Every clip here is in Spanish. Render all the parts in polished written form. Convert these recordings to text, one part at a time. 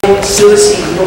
de siglo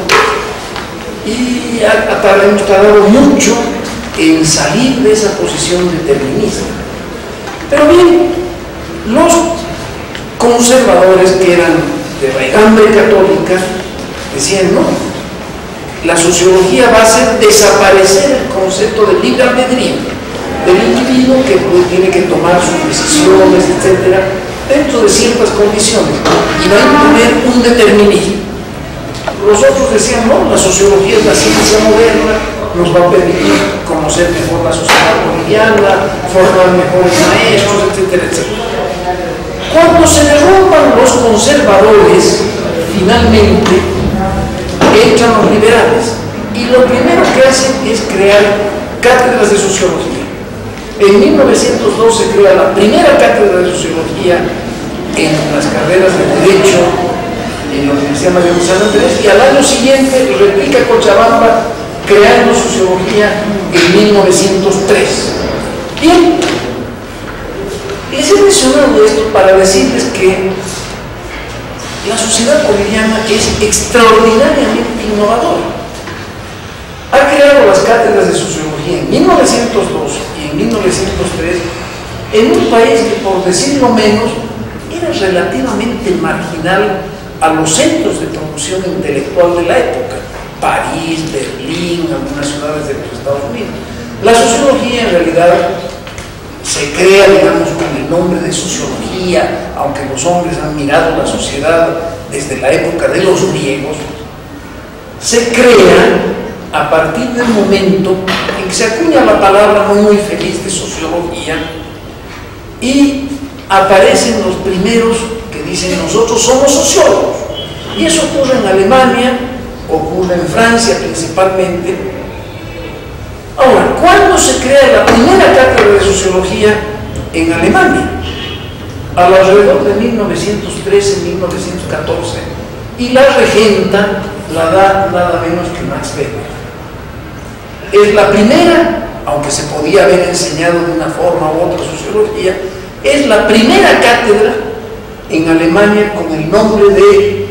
y hemos tardado mucho en salir de esa posición determinista. Pero bien, los conservadores, que eran de raigambre católica, decían: no, la sociología va a hacer desaparecer el concepto de libre albedrío del individuo, que tiene que tomar sus decisiones, etcétera, dentro de ciertas condiciones, y va a imponer un determinismo. Los otros decían: no, la sociología es la ciencia moderna, nos va a permitir conocer mejor la sociedad boliviana, formar mejores maestros, etcétera, etcétera. Cuando se derrumban los conservadores, finalmente entran los liberales, y lo primero que hacen es crear cátedras de sociología. En 1902 se crea la primera cátedra de sociología en las carreras de Derecho en la Universidad Mayor de San Andrés, y al año siguiente replica Cochabamba, creando sociología en 1903. Bien, les he mencionado esto para decirles que la sociedad boliviana es extraordinariamente innovadora. Ha creado las cátedras de sociología en 1902 y en 1903 en un país que, por decirlo menos, era relativamente marginal a los centros de promoción intelectual de la época: París, Berlín, algunas ciudades de los Estados Unidos. La sociología en realidad se crea, digamos, con el nombre de sociología, aunque los hombres han mirado la sociedad desde la época de los griegos. Se crea a partir del momento en que se acuña la palabra no muy feliz de sociología, y aparecen los primeros que dicen: nosotros somos sociólogos. Y eso ocurre en Alemania, ocurre en Francia principalmente. Ahora, ¿cuándo se crea la primera cátedra de sociología en Alemania? Alrededor de 1913, 1914, y la regenta la da nada menos que Max Weber. Es la primera, aunque se podía haber enseñado de una forma u otra sociología, es la primera cátedra en Alemania con el nombre de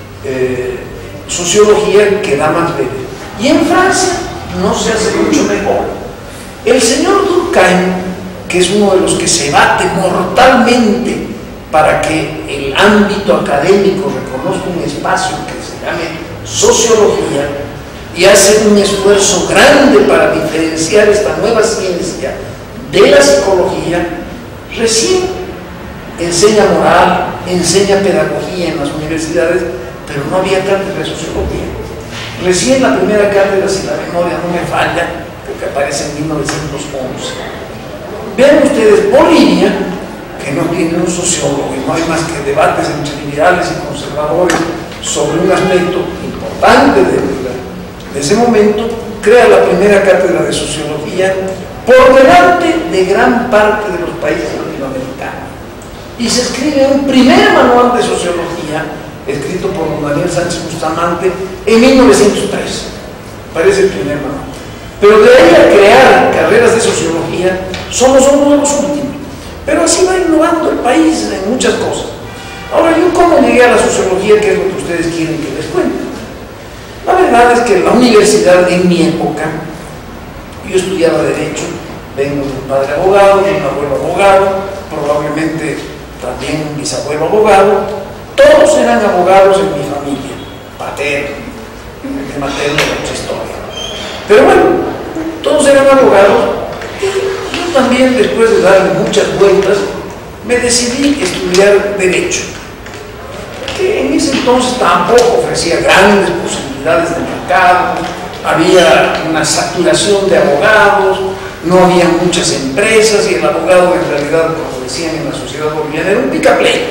sociología que da Max Weber. Y en Francia no se hace mucho mejor. El señor Durkheim, que es uno de los que se bate mortalmente para que el ámbito académico reconozca un espacio que se llame sociología, y hace un esfuerzo grande para diferenciar esta nueva ciencia de la psicología, recién enseña moral, enseña pedagogía en las universidades, pero no había cátedra de sociología. Recién la primera cátedra, si la memoria no me falla, porque aparece en 1911. Vean ustedes, Bolivia, que no tiene un sociólogo y no hay más que debates entre liberales y conservadores sobre un aspecto importante de ese momento, crea la primera cátedra de sociología por delante de gran parte de los países latinoamericanos. Y se escribe un primer manual de sociología, escrito por don Daniel Sánchez Bustamante en 1903. Parece el primer manual. Pero de ahí a crear carreras de sociología, somos uno de los últimos. Pero así va innovando el país en muchas cosas. Ahora, ¿yo cómo llegué a la sociología? ¿Qué es lo que ustedes quieren que les cuente? La verdad es que en la universidad, en mi época, yo estudiaba Derecho, vengo de un padre abogado, de un abuelo abogado, probablemente también un bisabuelo abogado. Todos eran abogados en mi familia, paterno, el materno de mucha historia. Pero bueno, todos eran abogados, y yo también, después de darle muchas vueltas, me decidí estudiar Derecho, que en ese entonces tampoco ofrecía grandes posibilidades de mercado, había una saturación de abogados, no había muchas empresas, y el abogado en realidad, como decían en la sociedad boliviana, era un picapleito.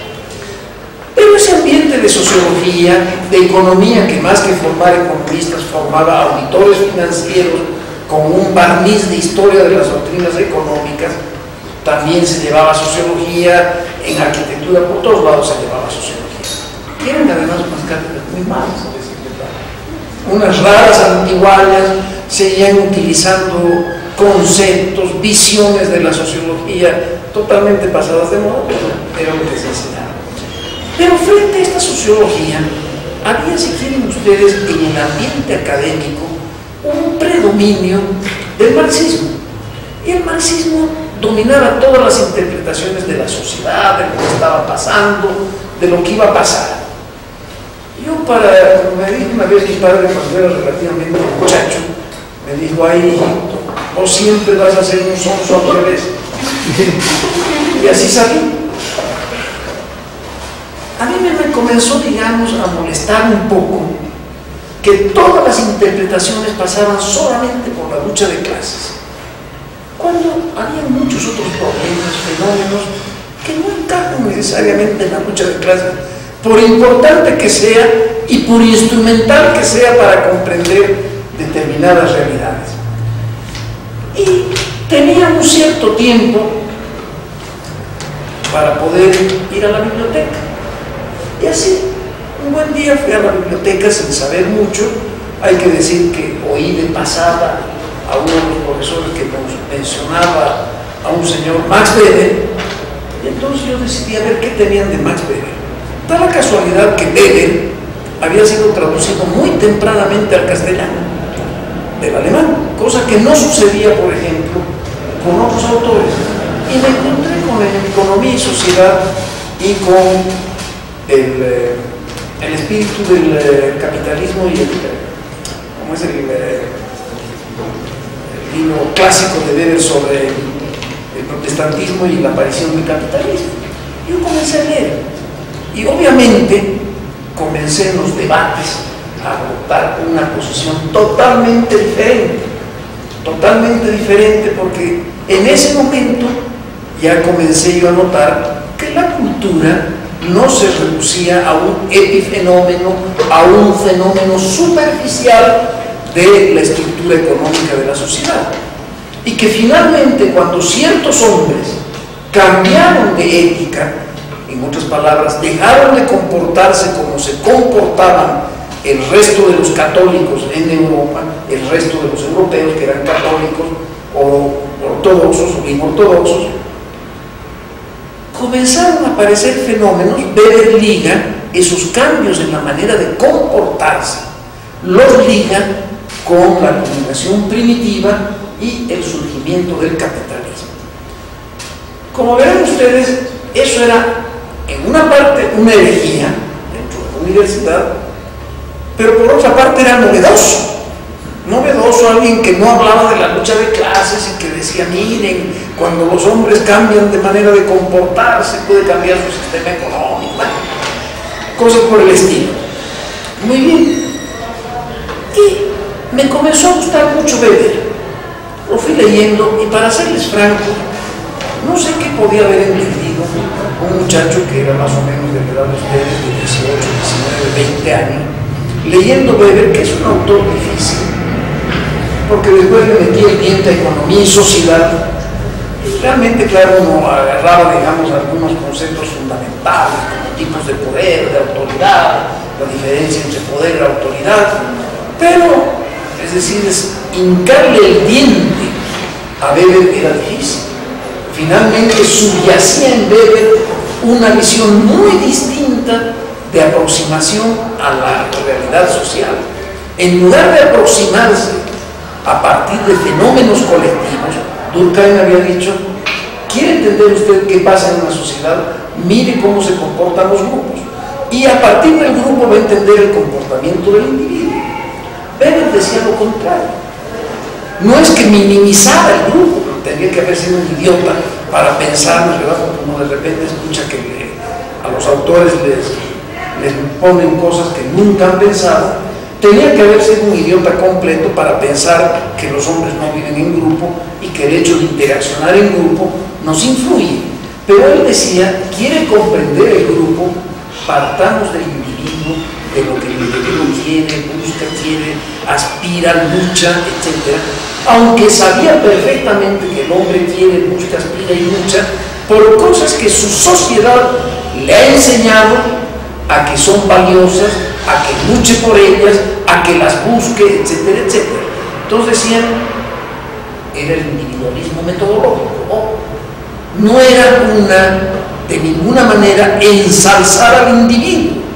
Pero ese ambiente de sociología, de economía, que más que formar economistas formaba auditores financieros con un barniz de historia de las doctrinas económicas, también se llevaba sociología, en arquitectura por todos lados se llevaba sociología. Tienen además unas cátedras muy malas, a decir verdad. Unas raras antiguallas, seguían utilizando conceptos, visiones de la sociología totalmente pasadas de moda, pero era lo que se enseñaba. Pero frente a esta sociología había, si quieren ustedes, en el ambiente académico un predominio del marxismo. Y el marxismo dominaba todas las interpretaciones de la sociedad, de lo que estaba pasando, de lo que iba a pasar. Yo, como me dijo una vez mi padre cuando era relativamente muchacho, me dijo: ay, hijito, vos siempre vas a ser un sonso al revés. Y así salí. A mí me comenzó, digamos, a molestar un poco que todas las interpretaciones pasaban solamente por la lucha de clases, cuando había muchos otros problemas, fenómenos que no encajan necesariamente en la lucha de clases, por importante que sea y por instrumental que sea para comprender determinadas realidades. Y tenía un cierto tiempo para poder ir a la biblioteca. Y así, un buen día fui a la biblioteca sin saber mucho. Hay que decir que oí de pasada a uno de los profesores que nos mencionaba a un señor Max Weber, y entonces yo decidí a ver qué tenían de Max Weber. Da la casualidad que Weber había sido traducido muy tempranamente al castellano del alemán, cosa que no sucedía, por ejemplo, con otros autores. Y me encontré con Economía y Sociedad y con el espíritu del capitalismo y ¿cómo es el libro clásico de Weber sobre el protestantismo y la aparición del capitalismo? Yo comencé a leer y obviamente comencé en los debates a adoptar una posición totalmente diferente, porque en ese momento ya comencé yo a notar que la cultura no se reducía a un epifenómeno, a un fenómeno superficial de la estructura económica de la sociedad, y que finalmente, cuando ciertos hombres cambiaron de ética, en otras palabras, dejaron de comportarse como se comportaban el resto de los católicos en Europa, el resto de los europeos que eran católicos o ortodoxos o bien ortodoxos, comenzaron a aparecer fenómenos. Weber liga esos cambios en la manera de comportarse, los liga con la acumulación primitiva y el surgimiento del capitalismo. Como verán ustedes, eso era en una parte una herejía dentro de la universidad, pero por otra parte era novedoso alguien que no hablaba de la lucha de clases y que decía: miren, cuando los hombres cambian de manera de comportarse puede cambiar su sistema económico, bueno, cosas por el estilo. Muy bien. Y me comenzó a gustar mucho Weber, lo fui leyendo, y para serles franco, no sé qué podía haber entendido un muchacho que era más o menos de la edad de ustedes, de 18, 19, 20 años, leyendo Weber, que es un autor difícil, porque después le metí el diente a Economía y Sociedad, y realmente, claro, uno agarraba, digamos, algunos conceptos fundamentales, como tipos de poder, de autoridad, la diferencia entre poder y autoridad, pero, es decir, hincarle el diente a Weber era difícil. Finalmente subyacía en Weber una visión muy distinta de aproximación a la realidad social. En lugar de aproximarse a partir de fenómenos colectivos, Durkheim había dicho: ¿quiere entender usted qué pasa en una sociedad? Mire cómo se comportan los grupos, y a partir del grupo va a entender el comportamiento del individuo. Weber decía lo contrario. No es que minimizara el grupo, tendría que haber sido un idiota para pensar, ¿verdad? Como de repente escucha que a los autores les ponen cosas que nunca han pensado. Tenía que haber sido un idiota completo para pensar que los hombres no viven en grupo y que el hecho de interaccionar en grupo nos influye. Pero él decía: quiere comprender el grupo, partamos del individuo, de lo que el individuo quiere, busca, quiere, aspira, lucha, etc. Aunque sabía perfectamente que el hombre quiere, busca, aspira y lucha por cosas que su sociedad le ha enseñado a que son valiosas, a que luche por ellas, a que las busque, etcétera, etcétera. Entonces decían, era el individualismo metodológico. No era de ninguna manera ensalzar al individuo,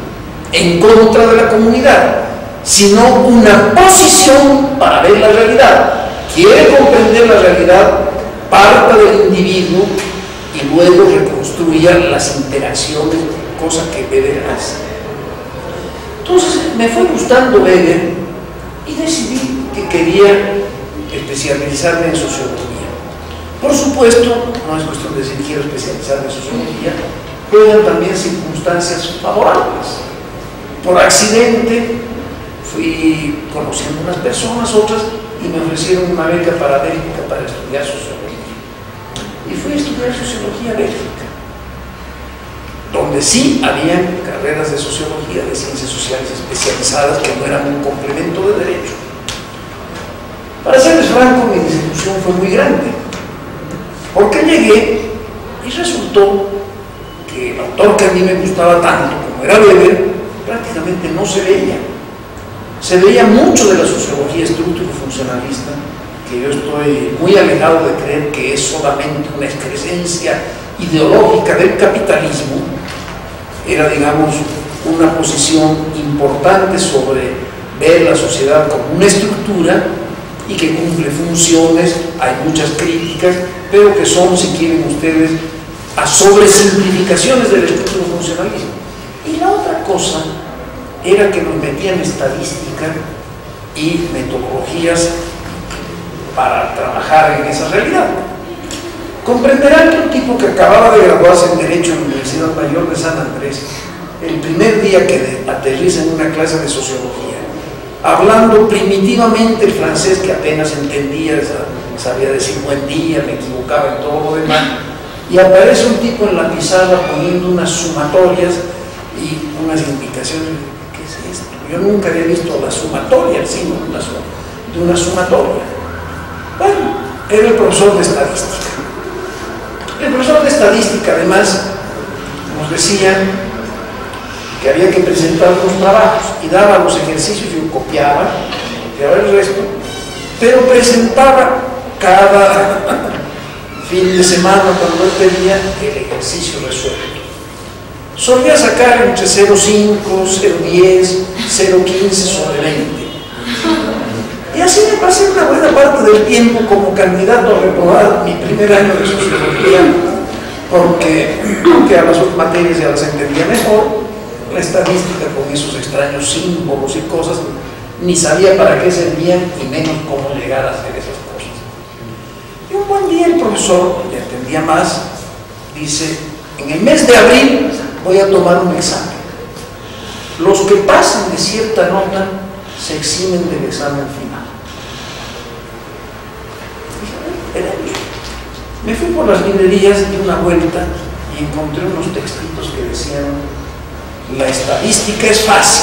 en contra de la comunidad, sino una posición para ver la realidad. Quiere comprender la realidad, parta del individuo y luego reconstruya las interacciones, cosa que Weber hace. Entonces me fue gustando Weber y decidí que quería especializarme en sociología. Por supuesto, no es cuestión de decir quiero especializarme en sociología, juegan también circunstancias favorables. Por accidente fui conociendo unas personas, otras, y me ofrecieron una beca para Bélgica para estudiar sociología. Y fui a estudiar sociología Bélgica, donde sí habían carreras de sociología, de ciencias sociales especializadas, que no eran un complemento de derecho. Para serles franco, mi desilusión fue muy grande, porque llegué y resultó que el autor que a mí me gustaba tanto, como era Weber, prácticamente no se veía. Se veía mucho de la sociología estructuro-funcionalista, que yo estoy muy alejado de creer que es solamente una excrescencia ideológica del capitalismo. Era, digamos, una posición importante sobre ver la sociedad como una estructura y que cumple funciones. Hay muchas críticas, pero que son, si quieren ustedes, a sobresimplificaciones del estructuro-funcionalismo. Y la otra cosa era que nos metían estadística y metodologías para trabajar en esa realidad. Comprenderán que un tipo que acababa de graduarse en Derecho en la Universidad Mayor de San Andrés, el primer día que aterriza en una clase de sociología, hablando primitivamente el francés que apenas entendía, sabía decir buen día, me equivocaba en todo lo demás, y aparece un tipo en la pizarra poniendo unas sumatorias y unas indicaciones. ¿Qué es esto? Yo nunca había visto la sumatoria, el signo de una sumatoria. Bueno, era el profesor de estadística. El profesor de estadística, además, nos decía que había que presentar los trabajos y daba los ejercicios, yo copiaba el resto, pero presentaba cada fin de semana, cuando él pedía, el ejercicio resuelto. Solía sacar entre 0,5, 0,10, 0,15 sobre 20. Y así me pasé una buena parte del tiempo como candidato a reprobar mi primer año de sociología, porque aunque a las otras materias ya las entendía mejor, la estadística con esos extraños símbolos y cosas, ni sabía para qué servían y menos cómo llegar a hacer esas cosas. Y un buen día el profesor, ya entendía más, dice: en el mes de abril voy a tomar un examen. Los que pasen de cierta nota se eximen del examen final. Me fui por las librerías, di una vuelta y encontré unos textitos que decían: la estadística es fácil.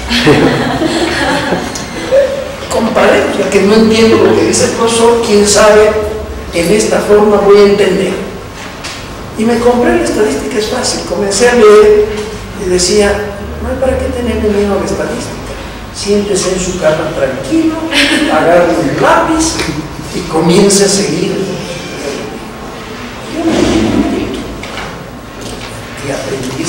Compadre, ya que no entiendo lo que dice el profesor, quién sabe, en esta forma voy a entender. Y me compré la estadística es fácil, comencé a leer y decía: no hay para qué tenerle miedo a la estadística. Siéntese en su cama tranquilo, agarre un lápiz y comience a seguir. Yo me di un poquito y aprendí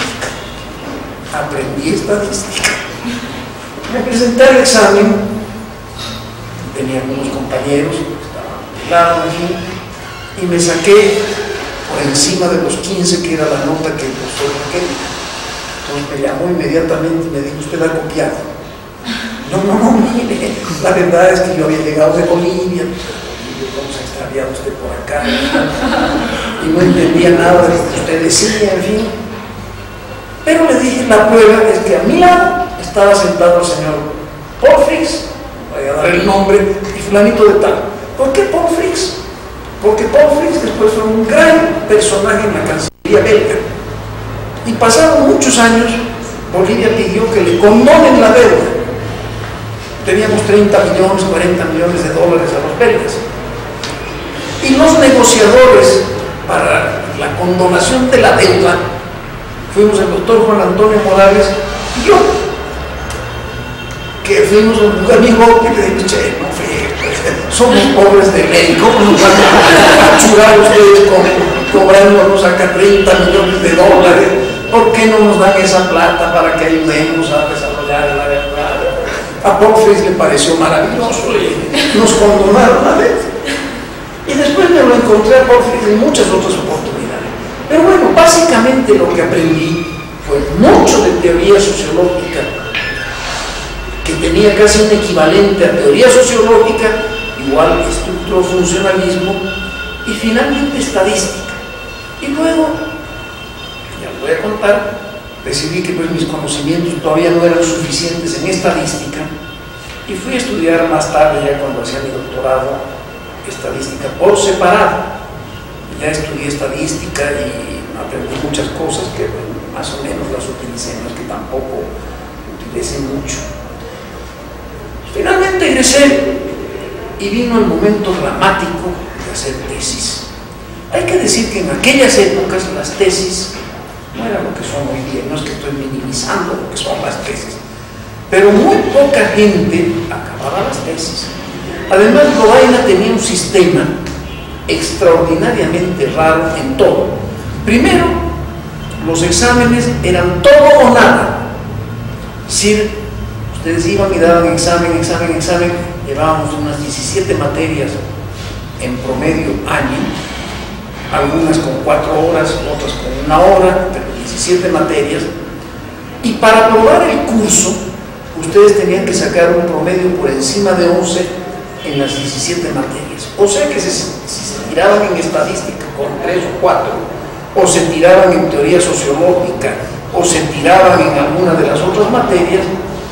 estadística. Me presenté al examen, tenía algunos compañeros que estaban de lado allí, y me saqué por encima de los 15, que era la nota que el profesor quería. Entonces me llamó inmediatamente y me dijo: ¿usted ha copiado? No, mire, la verdad es que yo había llegado de Bolivia, ¿cómo se ha extraviado usted por acá? Y no entendía nada de lo que usted decía, en fin. Pero le dije: la prueba es que a mi lado estaba sentado el señor Porfrix, voy a dar el nombre, y fulanito de tal. ¿Por qué Porfrix? Porque Porfrix después fue un gran personaje en la Cancillería belga. Y pasaron muchos años, Bolivia pidió que le condonen la deuda. Teníamos 30 millones, 40 millones de dólares a los belgas. Y los negociadores para la condonación de la deuda fuimos el doctor Juan Antonio Morales y yo, que fuimos a un amigo que le dije: che, no fe, somos pobres de ley, ¿cómo nos van a achurar ustedes cobrándonos acá 30 millones de dólares? ¿por qué no nos dan esa plata para que ayudemos a desarrollar la verdad? A Porfis le pareció maravilloso y nos condonaron la vez. Y después me lo encontré a Porfis en muchas otras oportunidades. Pero bueno, básicamente lo que aprendí fue mucho de teoría sociológica, que tenía casi un equivalente a teoría sociológica, igual estructurofuncionalismo, y finalmente estadística. Y luego, ya lo voy a contar, decidí que pues mis conocimientos todavía no eran suficientes en estadística y fui a estudiar más tarde, ya cuando hacía mi doctorado, estadística por separado. Ya estudié estadística y aprendí muchas cosas que bueno, más o menos las utilicé, no es que tampoco utilicé mucho. Finalmente egresé y vino el momento dramático de hacer tesis. Hay que decir que en aquellas épocas las tesis no era lo que son hoy día, no es que estoy minimizando lo que son las tesis, pero muy poca gente acababa las tesis. Además, Lovaina tenía un sistema extraordinariamente raro en todo. Primero, los exámenes eran todo o nada. Es decir, ustedes iban y daban examen, llevábamos unas 17 materias en promedio año, algunas con 4 horas, otras con 1 hora, pero 17 materias, y para aprobar el curso ustedes tenían que sacar un promedio por encima de 11 en las 17 materias, o sea que si se tiraban en estadística con 3 o 4, o se tiraban en teoría sociológica, o se tiraban en alguna de las otras materias,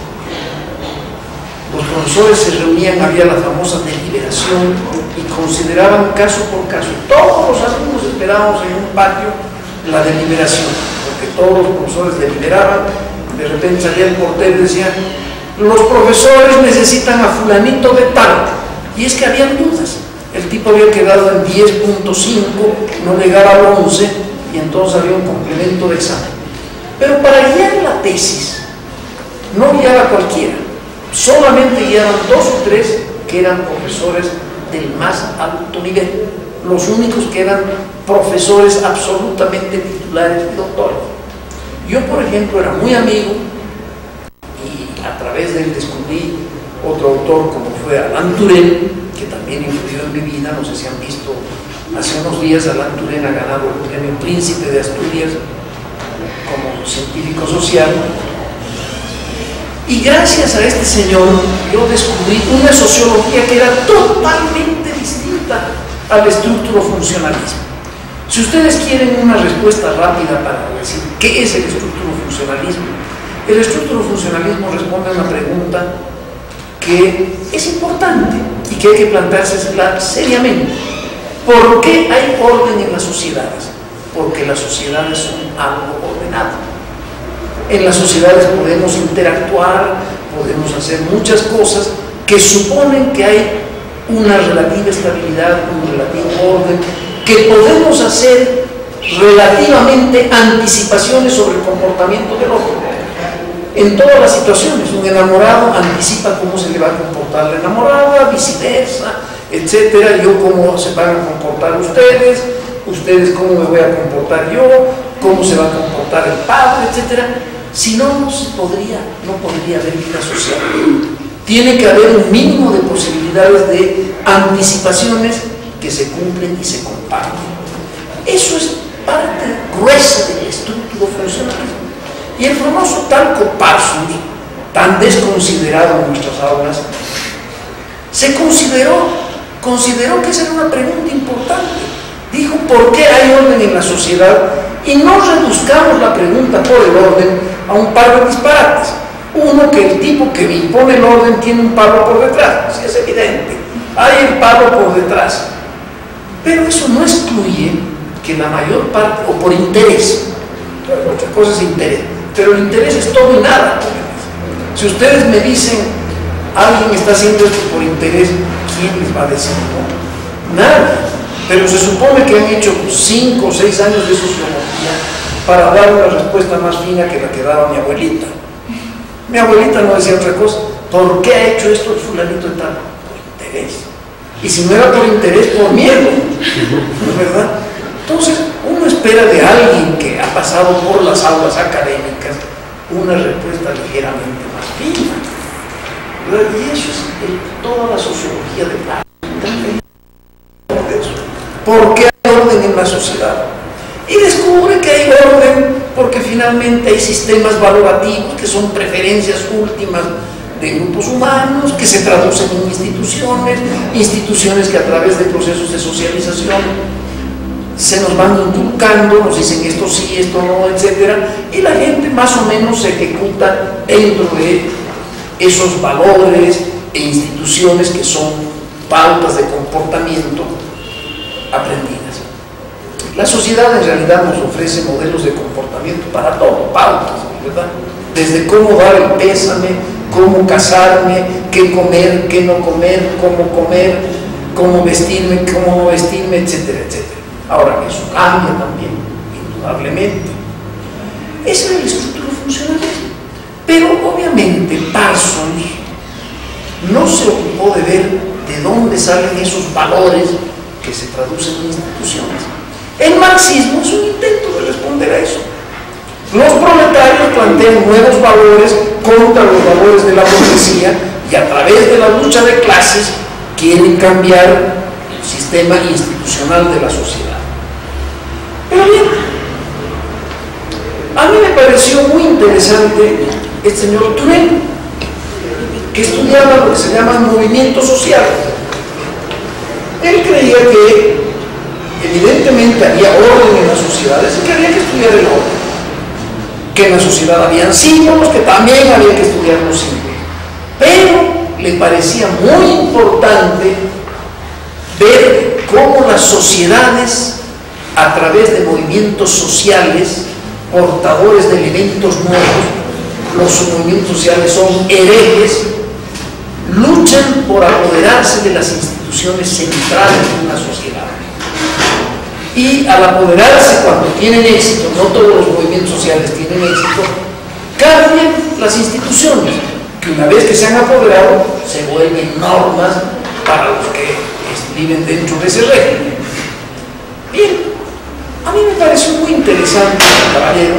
los profesores se reunían, había la famosa deliberación y consideraban caso por caso. Todos los alumnos esperábamos en un patio la deliberación, porque todos los profesores deliberaban. De repente salía el portero y decía: los profesores necesitan a fulanito de tal, y es que habían dudas. El tipo había quedado en 10.5, no llegaba al 11, y entonces había un complemento de examen. Pero para guiar la tesis no guiaba cualquiera, solamente guiaban 2 o 3 que eran profesores del más alto nivel, los únicos que eran profesores absolutamente titulares y doctores. Yo, por ejemplo, era muy amigo y a través de él descubrí otro autor como fue Alain Touraine, que también influyó en mi vida. No sé si han visto, hace unos días Alain Touraine ha ganado el premio Príncipe de Asturias como científico social. Y gracias a este señor yo descubrí una sociología que era totalmente distinta al estructurofuncionalismo. Si ustedes quieren una respuesta rápida para decir qué es el estructurofuncionalismo, el estructurofuncionalismo responde a una pregunta que es importante y que hay que planteársela seriamente. ¿Por qué hay orden en las sociedades? Porque las sociedades son algo ordenado. En las sociedades podemos interactuar, podemos hacer muchas cosas que suponen que hay una relativa estabilidad, un relativo orden, que podemos hacer relativamente anticipaciones sobre el comportamiento del otro. En todas las situaciones, un enamorado anticipa cómo se le va a comportar la enamorada, viceversa, etcétera. Yo cómo se van a comportar ustedes, ustedes cómo me voy a comportar yo, cómo se va a comportar el padre, etcétera. Si no, no podría haber vida social. Tiene que haber un mínimo de posibilidades de anticipaciones que se cumplen y se comparten. Eso es parte gruesa del estructurofuncionalismo. Y el famoso Talco Parsons, tan desconsiderado en nuestras aulas, se consideró que esa era una pregunta importante. Dijo: ¿por qué hay orden en la sociedad? Y no reduzcamos la pregunta por el orden a un par de disparates. Uno, que el tipo que me impone el orden tiene un palo por detrás. Sí, es evidente, hay el palo por detrás. Pero eso no excluye que la mayor parte, o por interés, otra cosa es interés, pero el interés es todo y nada. Si ustedes me dicen alguien está haciendo esto por interés, ¿quién les va a decir no? Nadie. Pero se supone que han hecho 5 o 6 años de sociología para dar una respuesta más fina que la que daba mi abuelita. Mi abuelita no decía otra cosa: ¿por qué ha hecho esto el fulanito de tal? Por interés. Y si no era por interés, por miedo, ¿no es verdad? Entonces uno espera de alguien que ha pasado por las aulas académicas una respuesta ligeramente más fina. Y eso es toda la sociología de Marx. ¿Por qué hay orden en la sociedad? Y descubre que hay orden porque finalmente hay sistemas valorativos que son preferencias últimas de grupos humanos, que se traducen en instituciones que a través de procesos de socialización se nos van inculcando, nos dicen esto sí, esto no, etc. Y la gente más o menos se ejecuta dentro de esos valores e instituciones que son pautas de comportamiento aprendidas. La sociedad en realidad nos ofrece modelos de comportamiento para todo, pautas, ¿verdad? Desde cómo dar el pésame, cómo casarme, qué comer, qué no comer, cómo vestirme, cómo no vestirme, etcétera, etcétera. Ahora, eso cambia también, indudablemente. Esa es la estructura funcional. Pero obviamente Parsons no se ocupó de ver de dónde salen esos valores que se traducen en instituciones. El marxismo es un intento de responder a eso. Los proletarios plantean nuevos valores contra los valores de la burguesía y a través de la lucha de clases quieren cambiar el sistema institucional de la sociedad. Pero bien, a mí me pareció muy interesante el señor Turel, que estudiaba lo que se llama movimiento social. Él creía que evidentemente había orden en las sociedades y que había que estudiar el orden, que en la sociedad habían símbolos, que también había que estudiar los símbolos, pero le parecía muy importante ver cómo las sociedades, a través de movimientos sociales portadores de elementos nuevos, los movimientos sociales son herejes, luchan por apoderarse de las instituciones centrales de una sociedad. Y al apoderarse, cuando tienen éxito, no todos los movimientos sociales tienen éxito, cambian las instituciones, que una vez que se han apoderado, se vuelven normas para los que viven dentro de ese régimen. Bien, a mí me pareció muy interesante el caballero,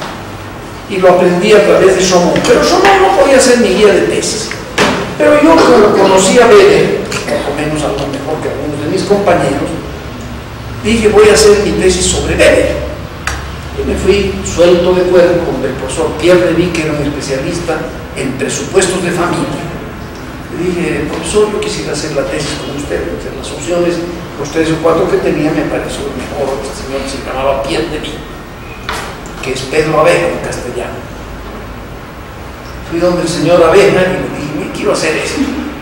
y lo aprendí a través de Chaumont, pero Chaumont no podía ser mi guía de tesis. Pero yo, como conocí a Weber, poco menos algo mejor que algunos de mis compañeros, dije, voy a hacer mi tesis sobre Weber. Y me fui suelto de cuerpo con el profesor Pierre Levy, que era un especialista en presupuestos de familia. Le dije, profesor, yo quisiera hacer la tesis con usted. Entre las opciones, los 3 o 4 que tenía, me pareció mejor. Este señor se llamaba Pierre Levy, que es Pedro Abeja en castellano. Fui donde el señor Abeja y le dije, quiero hacer esto.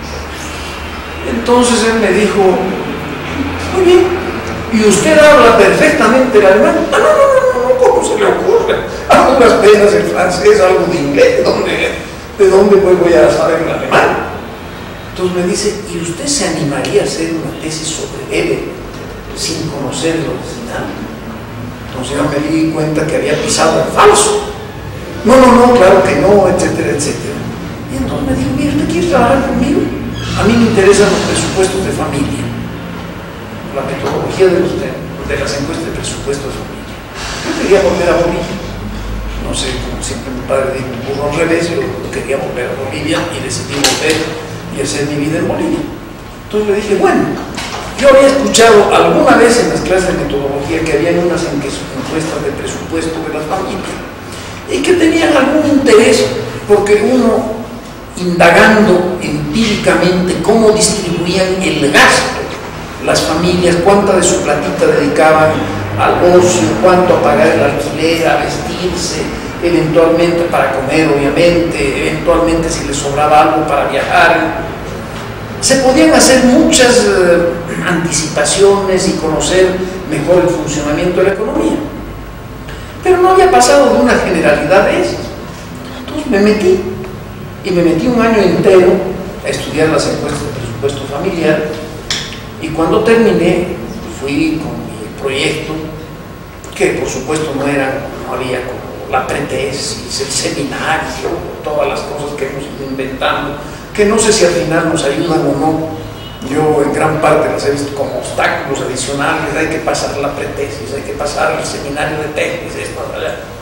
Entonces él me dijo, muy bien, ¿y usted habla perfectamente el alemán? No, ¿cómo se le ocurre? Algunas penas el francés, algo de inglés, ¿de dónde pues voy a saber el alemán? Entonces me dice, ¿y usted se animaría a hacer una tesis sobre Weber sin conocer el original? Entonces yo me di cuenta que había pisado en falso. No, claro que no, etcétera, etcétera. Y entonces me dijo, mire, ¿usted quiere trabajar conmigo? A mí me interesan los presupuestos de familia, la metodología de las encuestas de presupuestos de familia. Yo quería volver a Bolivia. No sé, como siempre mi padre dijo, un burro al revés, yo quería volver a Bolivia y decidí volver y hacer mi vida en Bolivia. Entonces le dije, bueno, yo había escuchado alguna vez en las clases de metodología que había unas encuestas de presupuesto de las familias y que tenían algún interés porque uno, indagando empíricamente cómo distribuían el gasto las familias, cuánta de su platita dedicaban al ocio, cuánto a pagar el alquiler, a vestirse, eventualmente para comer, obviamente, eventualmente si les sobraba algo para viajar. Se podían hacer muchas anticipaciones y conocer mejor el funcionamiento de la economía. Pero no había pasado de una generalidad de esas. Entonces me metí un año entero a estudiar las encuestas de presupuesto familiar, y cuando terminé fui con mi proyecto, que por supuesto no había como la pretesis, el seminario, todas las cosas que hemos ido inventando, que no sé si al final nos ayudan o no. Yo en gran parte las he visto como obstáculos adicionales. Hay que pasar la pretesis, hay que pasar el seminario de tesis, esto, allá.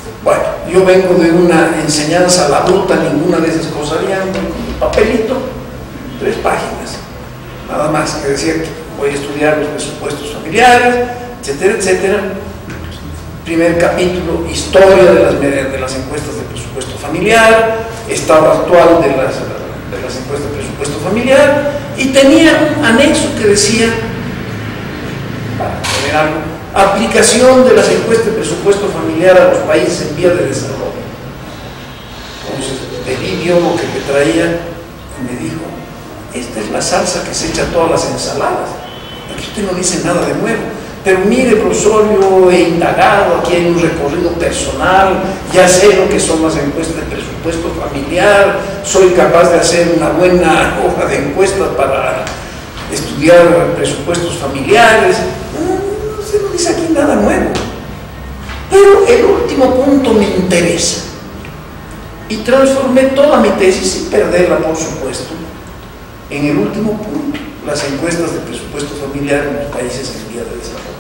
Bueno, yo vengo de una enseñanza a la bruta, ninguna de esas cosas había, un papelito, 3 páginas, nada más, que decía que voy a estudiar los presupuestos familiares, etcétera, etcétera. Primer capítulo, historia de las encuestas de presupuesto familiar, estado actual de las encuestas de presupuesto familiar, y tenía un anexo que decía, para tener algo, aplicación de las encuestas de presupuesto familiar a los países en vías de desarrollo. Entonces, el idioma que me traía me dijo, esta es la salsa que se echa a todas las ensaladas, aquí usted no dice nada de nuevo. Pero mire, profesor, yo he indagado, aquí hay un recorrido personal, ya sé lo que son las encuestas de presupuesto familiar, soy capaz de hacer una buena hoja de encuestas para estudiar presupuestos familiares. No, usted no dice aquí nada nuevo. Pero el último punto me interesa. Y transformé toda mi tesis, sin perderla, por supuesto, en el último punto, las encuestas de presupuesto familiar en los países en vías de desarrollo.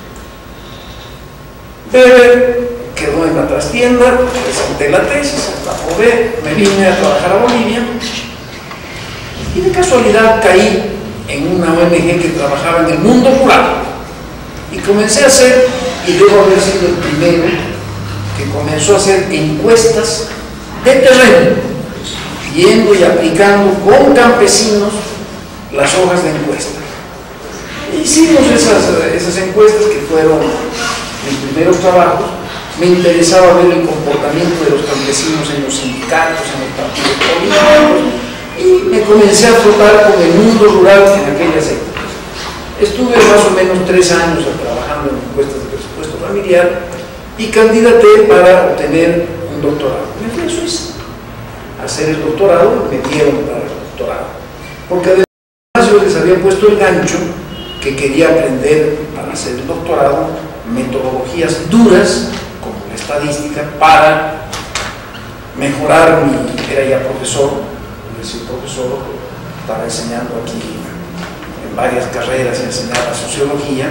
Quedó en la trastienda, presenté la tesis, la aprobé, me vine a trabajar a Bolivia y de casualidad caí en una ONG que trabajaba en el mundo rural y comencé a hacer, y debo haber sido el primero que comenzó a hacer encuestas de terreno, yendo y aplicando con campesinos las hojas de encuesta. Hicimos esas encuestas que fueron mis primeros trabajos. Me interesaba ver el comportamiento de los campesinos en los sindicatos, en los partidos políticos, y me comencé a frotar con el mundo rural en aquellas épocas. Estuve más o menos 3 años trabajando en encuestas de presupuesto familiar y candidaté para obtener un doctorado. Me fui a Suiza a hacer el doctorado, me dieron para el doctorado, porque además yo les había puesto el gancho que quería aprender para hacer el doctorado metodologías duras como la estadística para mejorar era ya profesor, estaba enseñando aquí en varias carreras y enseñaba sociología,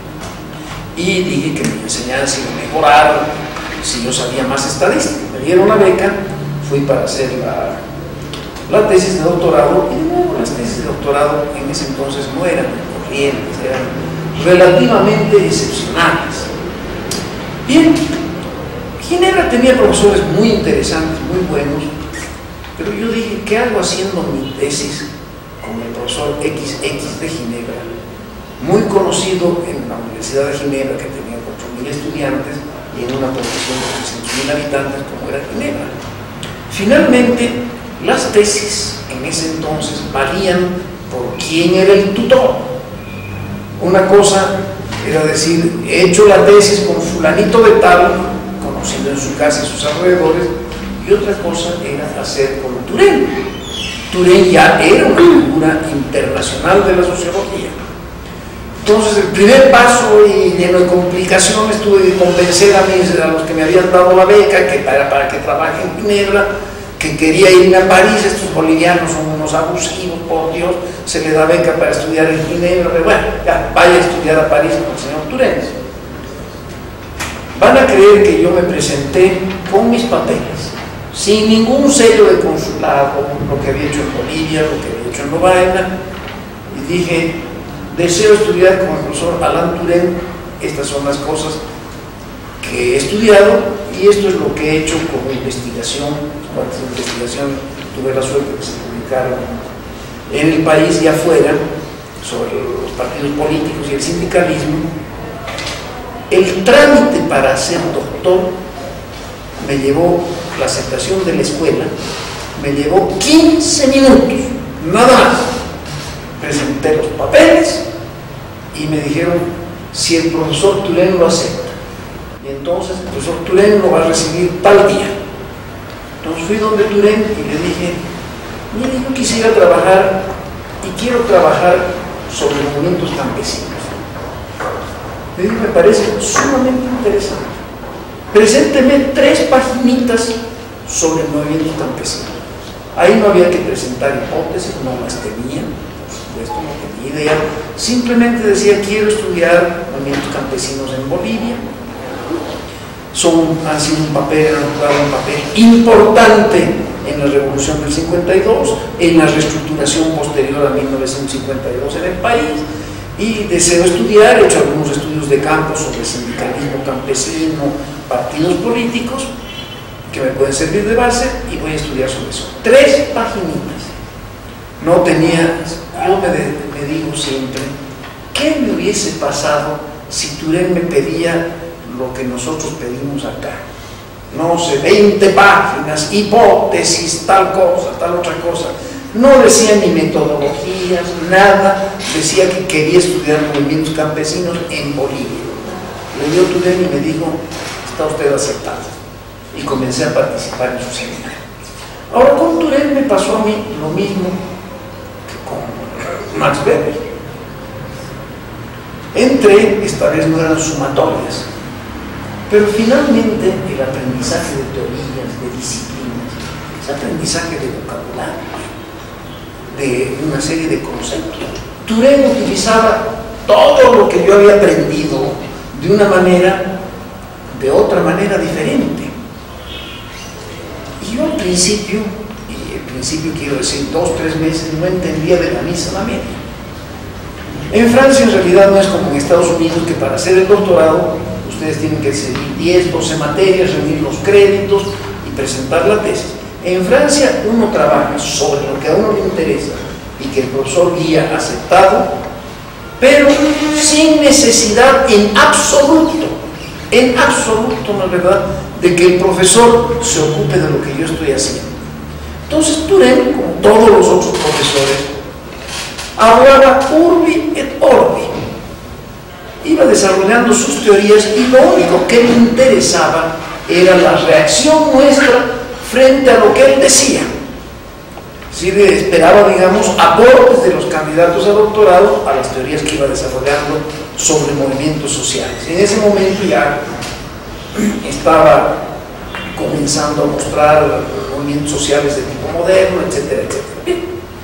y dije que mi enseñanza iba a mejorar si yo sabía más estadística. Me dieron la beca, fui para hacer la tesis de doctorado, y de nuevo las tesis de doctorado en ese entonces no eran corrientes, eran relativamente excepcionales. Bien, Ginebra tenía profesores muy interesantes, muy buenos, pero yo dije, ¿qué hago haciendo mi tesis con el profesor XX de Ginebra, muy conocido en la Universidad de Ginebra, que tenía 4.000 estudiantes y en una población de 300.000 habitantes como era Ginebra? Finalmente, las tesis en ese entonces valían por quién era el tutor. Una cosa era decir, he hecho la tesis con fulanito de tal, conocido en su casa y sus alrededores, y otra cosa era hacer con Turén. Turén ya era una figura internacional de la sociología. Entonces, el primer paso, y lleno de complicaciones, tuve que convencer a los que me habían dado la beca que para que trabaje en Ginebra, que quería irme a París. Estos bolivianos son unos abusivos, por Dios, se le da beca para estudiar en Ginebra, pero bueno, ya, vaya a estudiar a París con el señor Turén. Van a creer que yo me presenté con mis papeles, sin ningún sello de consulado, lo que había hecho en Bolivia, lo que había hecho en Lovaina, y dije, deseo estudiar con el profesor Alain Turén, estas son las cosas que he estudiado y esto es lo que he hecho como investigación. Cuando esa investigación tuve la suerte de que se publicaron en el país y afuera sobre los partidos políticos y el sindicalismo. El trámite para ser doctor me llevó, la aceptación de la escuela me llevó 15 minutos, nada más. Presenté los papeles y me dijeron, si el profesor Turén lo acepta, y entonces el profesor Turén lo va a recibir tal día. Entonces fui donde Turén y le dije, mire, yo quisiera trabajar y quiero trabajar sobre movimientos campesinos. Le dije, me parece sumamente interesante. Presénteme 3 paginitas sobre movimientos campesinos. Ahí no había que presentar hipótesis, no las tenía, por supuesto, no tenía idea. Simplemente decía, quiero estudiar movimientos campesinos en Bolivia. han sido han jugado un papel importante en la Revolución del 52, en la reestructuración posterior a 1952 en el país, y deseo estudiar, he hecho algunos estudios de campo sobre sindicalismo campesino, partidos políticos, que me pueden servir de base, y voy a estudiar sobre eso. 3 paginitas. No tenía, yo me digo siempre, ¿qué me hubiese pasado si Turén me pedía lo que nosotros pedimos acá? No sé, 20 páginas, hipótesis, tal cosa, tal otra cosa. No decía ni metodologías, nada, decía que quería estudiar movimientos campesinos en Bolivia. Le dio Turén y me dijo, está usted aceptado. Y comencé a participar en su seminario. Ahora con Turén me pasó a mí lo mismo que con Max Weber. Entré, esta vez no eran sumatorias, pero finalmente el aprendizaje de teorías, de disciplinas, es aprendizaje de vocabulario, de una serie de conceptos. Turén utilizaba todo lo que yo había aprendido de una manera, de otra manera diferente. Y yo al principio, quiero decir 2 o 3 meses, no entendía de la misa a la media. En Francia en realidad no es como en Estados Unidos, que para hacer el doctorado ustedes tienen que seguir 10, 12 materias, reunir los créditos y presentar la tesis. En Francia uno trabaja sobre lo que a uno le interesa y que el profesor guía aceptado, pero sin necesidad en absoluto, ¿no es verdad?, de que el profesor se ocupe de lo que yo estoy haciendo. Entonces Turén, como todos los otros profesores, hablaba urbi et orbi, iba desarrollando sus teorías y lo único que le interesaba era la reacción nuestra frente a lo que él decía. Sí, esperaba, digamos, aportes de los candidatos a doctorado a las teorías que iba desarrollando sobre movimientos sociales. En ese momento ya estaba comenzando a mostrar movimientos sociales de tipo moderno, etcétera, etcétera. Bien.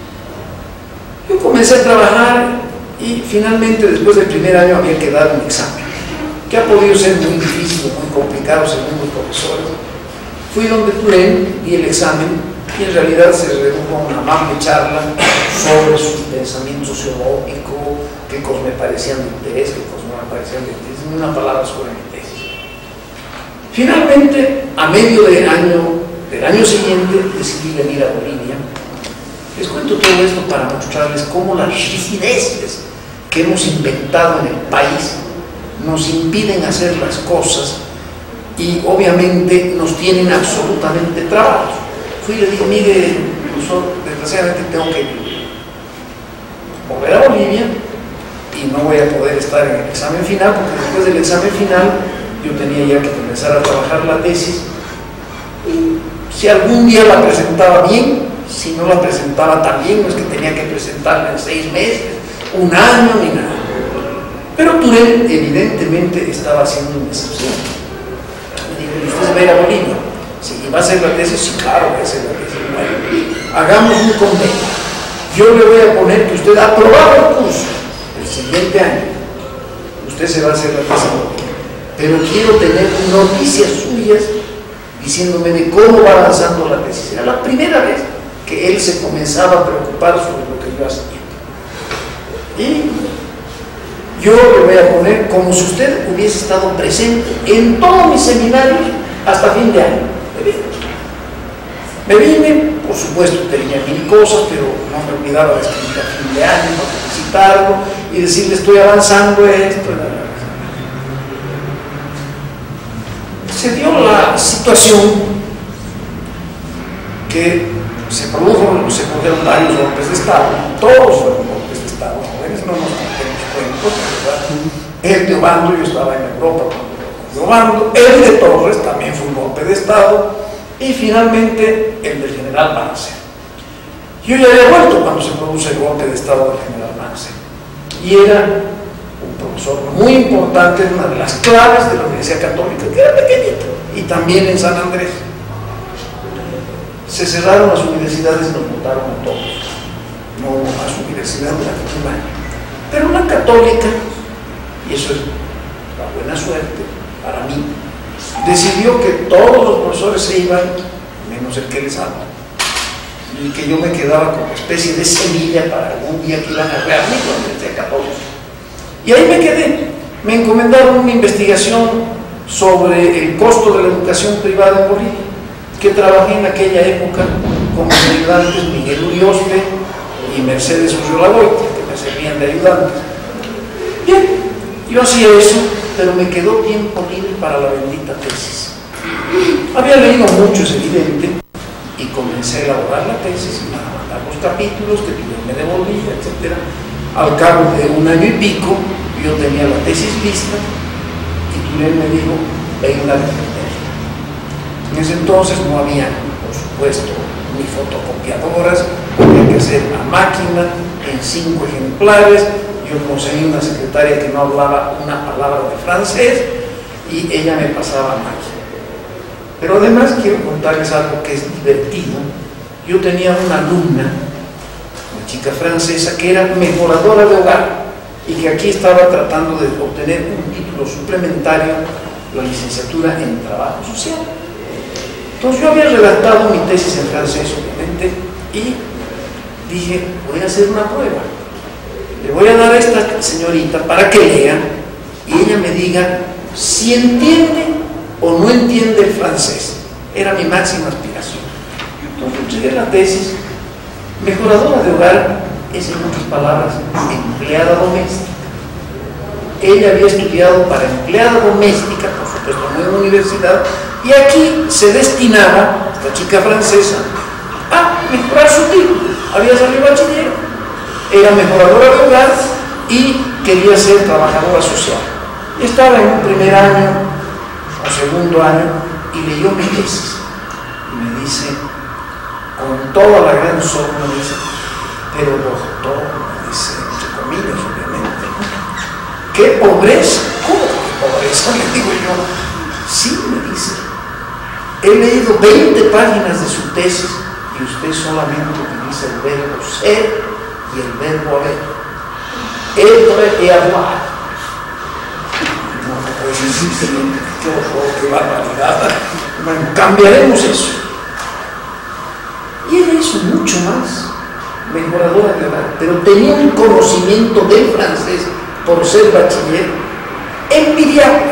Yo comencé a trabajar y finalmente después del primer año había que dar un examen, que ha podido ser muy difícil, muy complicado según los profesores. Fui donde Turén, di el examen y en realidad se redujo a una amable charla sobre su pensamiento sociológico, qué cosas me parecían de interés, qué cosas no me parecían de interés, ni una palabra sobre mi tesis. Finalmente, a medio del año siguiente, decidí venir a Bolivia. Les cuento todo esto para mostrarles cómo las rigideces que hemos inventado en el país nos impiden hacer las cosas y obviamente nos tienen absolutamente trabados. Fui y le dije, mire, profesor, desgraciadamente tengo que volver a Bolivia y no voy a poder estar en el examen final, porque después del examen final yo tenía ya que comenzar a trabajar la tesis y si algún día la presentaba bien, si no la presentaba tan bien, no es que tenía que presentarla en 6 meses, 1 año ni nada. Pero Turén evidentemente estaba haciendo una excepción. Me dijo, ¿y usted va a ir a Bolivia? Sí, ¿va a hacer la tesis? Sí, claro, voy a hacer la tesis. Bueno, hagamos un convenio. Yo le voy a poner que usted ha aprobado el curso el siguiente año. Usted se va a hacer la tesis en Bolivia. Pero quiero tener noticias suyas diciéndome de cómo va avanzando la tesis. Era la primera vez que él se comenzaba a preocupar sobre lo que yo hacía. Y yo le voy a poner como si usted hubiese estado presente en todos mis seminarios hasta fin de año. Me vine, por supuesto tenía 1000 cosas, pero no me olvidaba de escribir a fin de año, para felicitarlo y decirle estoy avanzando esto. Se dio la situación que se produjeron varios golpes de Estado, todos fueron golpes de Estado, jóvenes no nos contemos cuentos, ¿verdad? El de Obando, yo estaba en Europa cuando de Obando, el de Torres también fue un golpe de Estado, y finalmente el del general Banzer. Yo ya había vuelto cuando se produce el golpe de Estado del general Banzer, y era un profesor muy importante, una de las claves de la Universidad Católica, que era pequeñito, y también en San Andrés. Se cerraron las universidades y nos votaron a todos, no hubo más universidad durante un año. Pero la católica, y eso es la buena suerte para mí, decidió que todos los profesores se iban, menos el que les habla, y que yo me quedaba como especie de semilla para algún día que iban a reabrir la Universidad Católica. Y ahí me quedé. Me encomendaron una investigación sobre el costo de la educación privada en Bolivia, que trabajé en aquella época con mis ayudantes Miguel Uriospe y Mercedes Urriolagoitia, que me servían de ayudantes. Bien, yo hacía eso, pero me quedó tiempo libre para la bendita tesis. Había leído mucho, es evidente, y comencé a elaborar la tesis, a mandar los capítulos que me devolvía, etc. Al cabo de un año y pico, yo tenía la tesis lista y Turén me dijo, venga a defenderla. En ese entonces no había, por supuesto, ni fotocopiadoras, había que hacer a máquina, en 5 ejemplares. Yo conseguí una secretaria que no hablaba una palabra de francés y ella me pasaba a máquina. Pero además quiero contarles algo que es divertido. Yo tenía una alumna, una chica francesa, que era mejoradora de hogar y que aquí estaba tratando de obtener un título suplementario, la licenciatura en trabajo social. Entonces yo había redactado mi tesis en francés, obviamente, y dije, voy a hacer una prueba. Le voy a dar a esta señorita para que lea y ella me diga si entiende o no entiende el francés. Era mi máxima aspiración. Entonces entregué la tesis. Mejoradora de hogar es, en otras palabras, empleada doméstica. Ella había estudiado para empleada doméstica, por supuesto no en universidad, y aquí se destinaba, esta chica francesa, a mejorar su título. Había salido bachiller, era mejoradora de hogar y quería ser trabajadora social. Estaba en un primer año o segundo año y leyó mi tesis y me dice, con toda la gran sorna, me dice, pero doctor, me dice, entre comillas, obviamente, ¿qué pobreza? ¿Cómo que pobreza? Le digo yo. Sí, me dice, he leído 20 páginas de su tesis y usted solamente utiliza el verbo ser y el verbo haber. Être et avoir. No puede decirse, qué horror, qué barbaridad. Bueno, cambiaremos eso. Y ella hizo mucho más, mejoradora de hogar, pero tenía un conocimiento del francés por ser bachiller envidiable.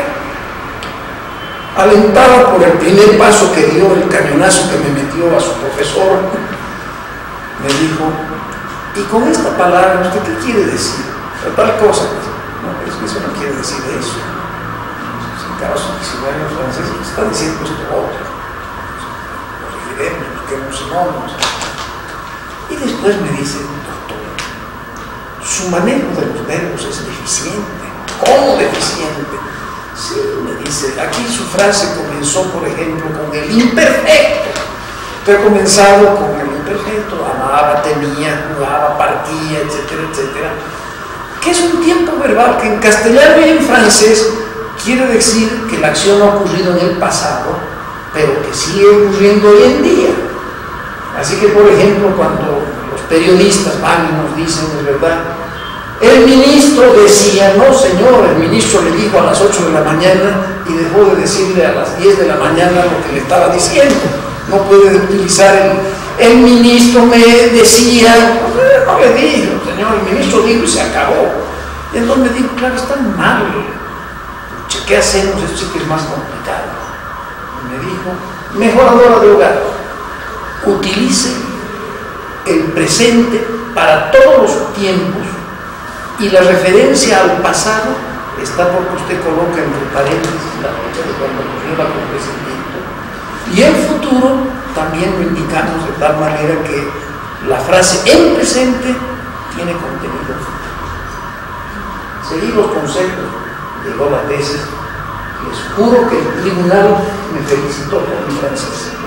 Alentada por el primer paso que dio, el cañonazo que me metió a su profesor, me dijo, y con esta palabra, ¿usted qué quiere decir? O tal cosa. No, es que eso no quiere decir eso. En caso de que si vayan los franceses, está diciendo esto otro. Corregiremos, busquemos sinónimos. Y después me dice, doctor, su manejo de los verbos es deficiente. ¿Cómo deficiente? Sí, me dice, aquí su frase comenzó, por ejemplo, con el imperfecto. Usted ha comenzado con el imperfecto, amaba, temía, jugaba, partía, etcétera, etcétera. Que es un tiempo verbal que en castellano y en francés quiere decir que la acción ha ocurrido en el pasado, pero que sigue ocurriendo hoy en día. Así que, por ejemplo, cuando los periodistas van y nos dicen, es verdad, el ministro decía, no señor, el ministro le dijo a las 8 de la mañana y dejó de decirle a las 10 de la mañana lo que le estaba diciendo. No puede utilizar el ministro me decía, no le dijo, señor, el ministro dijo y se acabó. Y entonces me dijo, claro, está mal. ¿Qué hacemos? Esto sí que es más complicado. Y me dijo, mejoradora de hogar, utilice el presente para todos los tiempos y la referencia al pasado está porque usted coloca entre paréntesis la fecha de cuando ocurrió el acontecimiento y el futuro también lo indicamos de tal manera que la frase en presente tiene contenido. Seguí los consejos, llegó la tesis, les juro que el tribunal me felicitó por mi francés.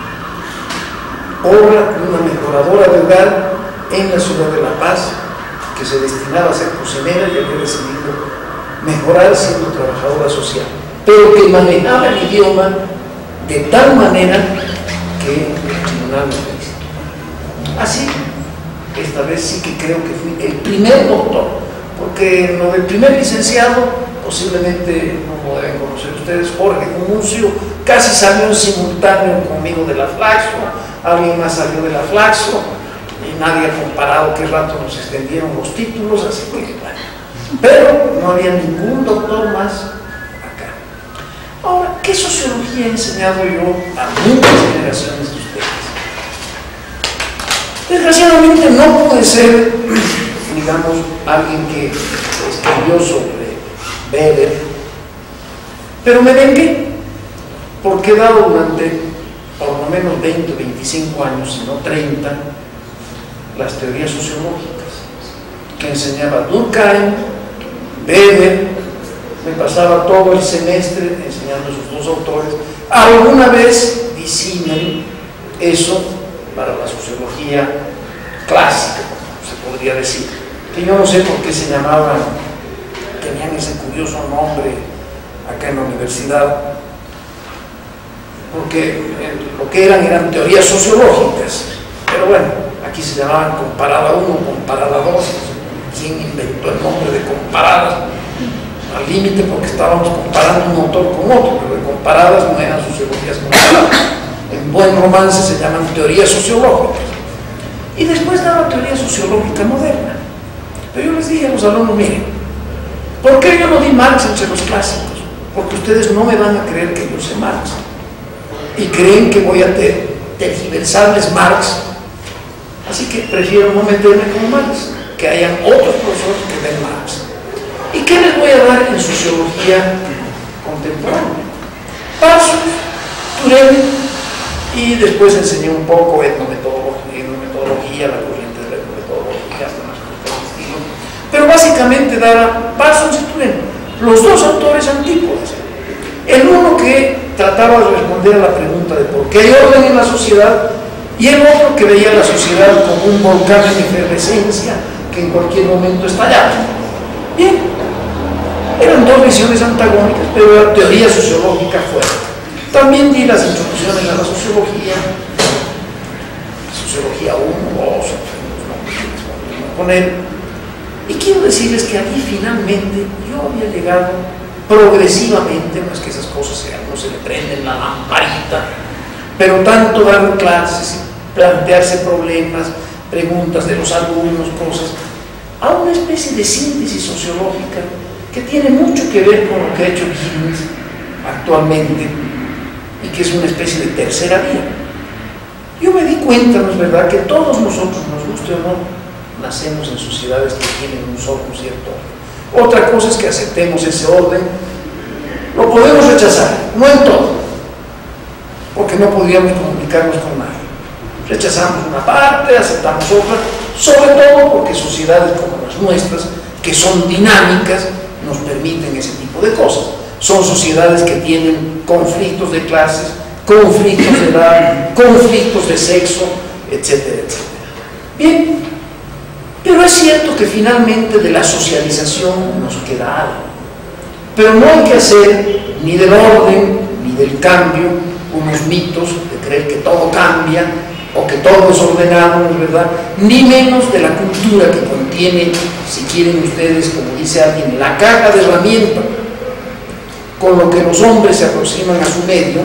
Obra de una mejoradora de hogar en la ciudad de La Paz, que se destinaba a ser cocinera y había decidido mejorar siendo trabajadora social, pero que manejaba el idioma de tal manera que el tribunal me felicitó. Así, esta vez sí que creo que fui el primer doctor, porque lo del primer licenciado posiblemente no lo deben conocer ustedes, Jorge Gumucio, casi salió en simultáneo conmigo de la Flaxo, alguien más salió de la Flaxo, y nadie ha comparado qué rato nos extendieron los títulos, así que bueno. Pero no había ningún doctor más acá. Ahora, ¿qué sociología he enseñado yo a muchas generaciones de ustedes? Desgraciadamente no pude ser, digamos, alguien que escribió sobre Weber, pero me vengué, porque he dado durante por lo menos 20 o 25 años, si no 30, las teorías sociológicas, que enseñaba Durkheim, Weber, me pasaba todo el semestre enseñando a esos dos autores. Alguna vez di símil eso para la sociología clásica, se podría decir, que yo no sé por qué se llamaban, tenían ese curioso nombre acá en la universidad, porque lo que eran teorías sociológicas, pero bueno, aquí se llamaban comparada 1, comparada 2, ¿quién inventó el nombre de comparadas? Al límite, porque estábamos comparando un autor con otro, pero de comparadas no eran sociologías comparadas. En buen romance se llaman teorías sociológicas. Y después daba teoría sociológica moderna. Pero yo les dije a los alumnos, miren, ¿por qué yo no di Marx entre los clásicos? Porque ustedes no me van a creer que yo sé Marx. Y creen que voy a tergiversarles Marx. Así que prefiero no meterme con Marx, que hayan otros profesores que den Marx. ¿Y qué les voy a dar en sociología contemporánea? Pasos, Turel, y después enseñé un poco etnometodología, la corriente de la etnometodología, hasta más por el estilo. Pero básicamente daba Parsons y Turel, los dos autores antípodas. El uno que trataba de responder a la pregunta de por qué hay orden en la sociedad, y el otro que veía la sociedad como un volcán en efervescencia que en cualquier momento estallaba. Bien, eran dos visiones antagónicas, pero la teoría sociológica fue. También di las introducciones a la sociología 1, 2, con él. Y quiero decirles que allí finalmente yo había llegado progresivamente, no es que esas cosas no se le prenden la lamparita, pero tanto dar clases, plantearse problemas, preguntas de los alumnos, cosas, a una especie de síntesis sociológica que tiene mucho que ver con lo que ha hecho Giddens actualmente y que es una especie de tercera vía. Yo me di cuenta, ¿no es verdad?, que todos nosotros, nos guste o no, nacemos en sociedades que tienen un cierto orden. Otra cosa es que aceptemos ese orden, lo podemos rechazar, no en todo, porque no podríamos comunicarnos con nadie. Rechazamos una parte, aceptamos otra, sobre todo porque sociedades como las nuestras, que son dinámicas, nos permiten ese tipo de cosas. Son sociedades que tienen conflictos de clases, conflictos de edad, conflictos de sexo, etcétera, etcétera. Bien, pero es cierto que finalmente de la socialización nos queda algo. Pero no hay que hacer ni del orden ni del cambio unos mitos de creer que todo cambia o que todo es ordenado, ¿no es verdad? Ni menos de la cultura que contiene, si quieren ustedes, como dice alguien, la caja de herramientas con lo que los hombres se aproximan a su medio.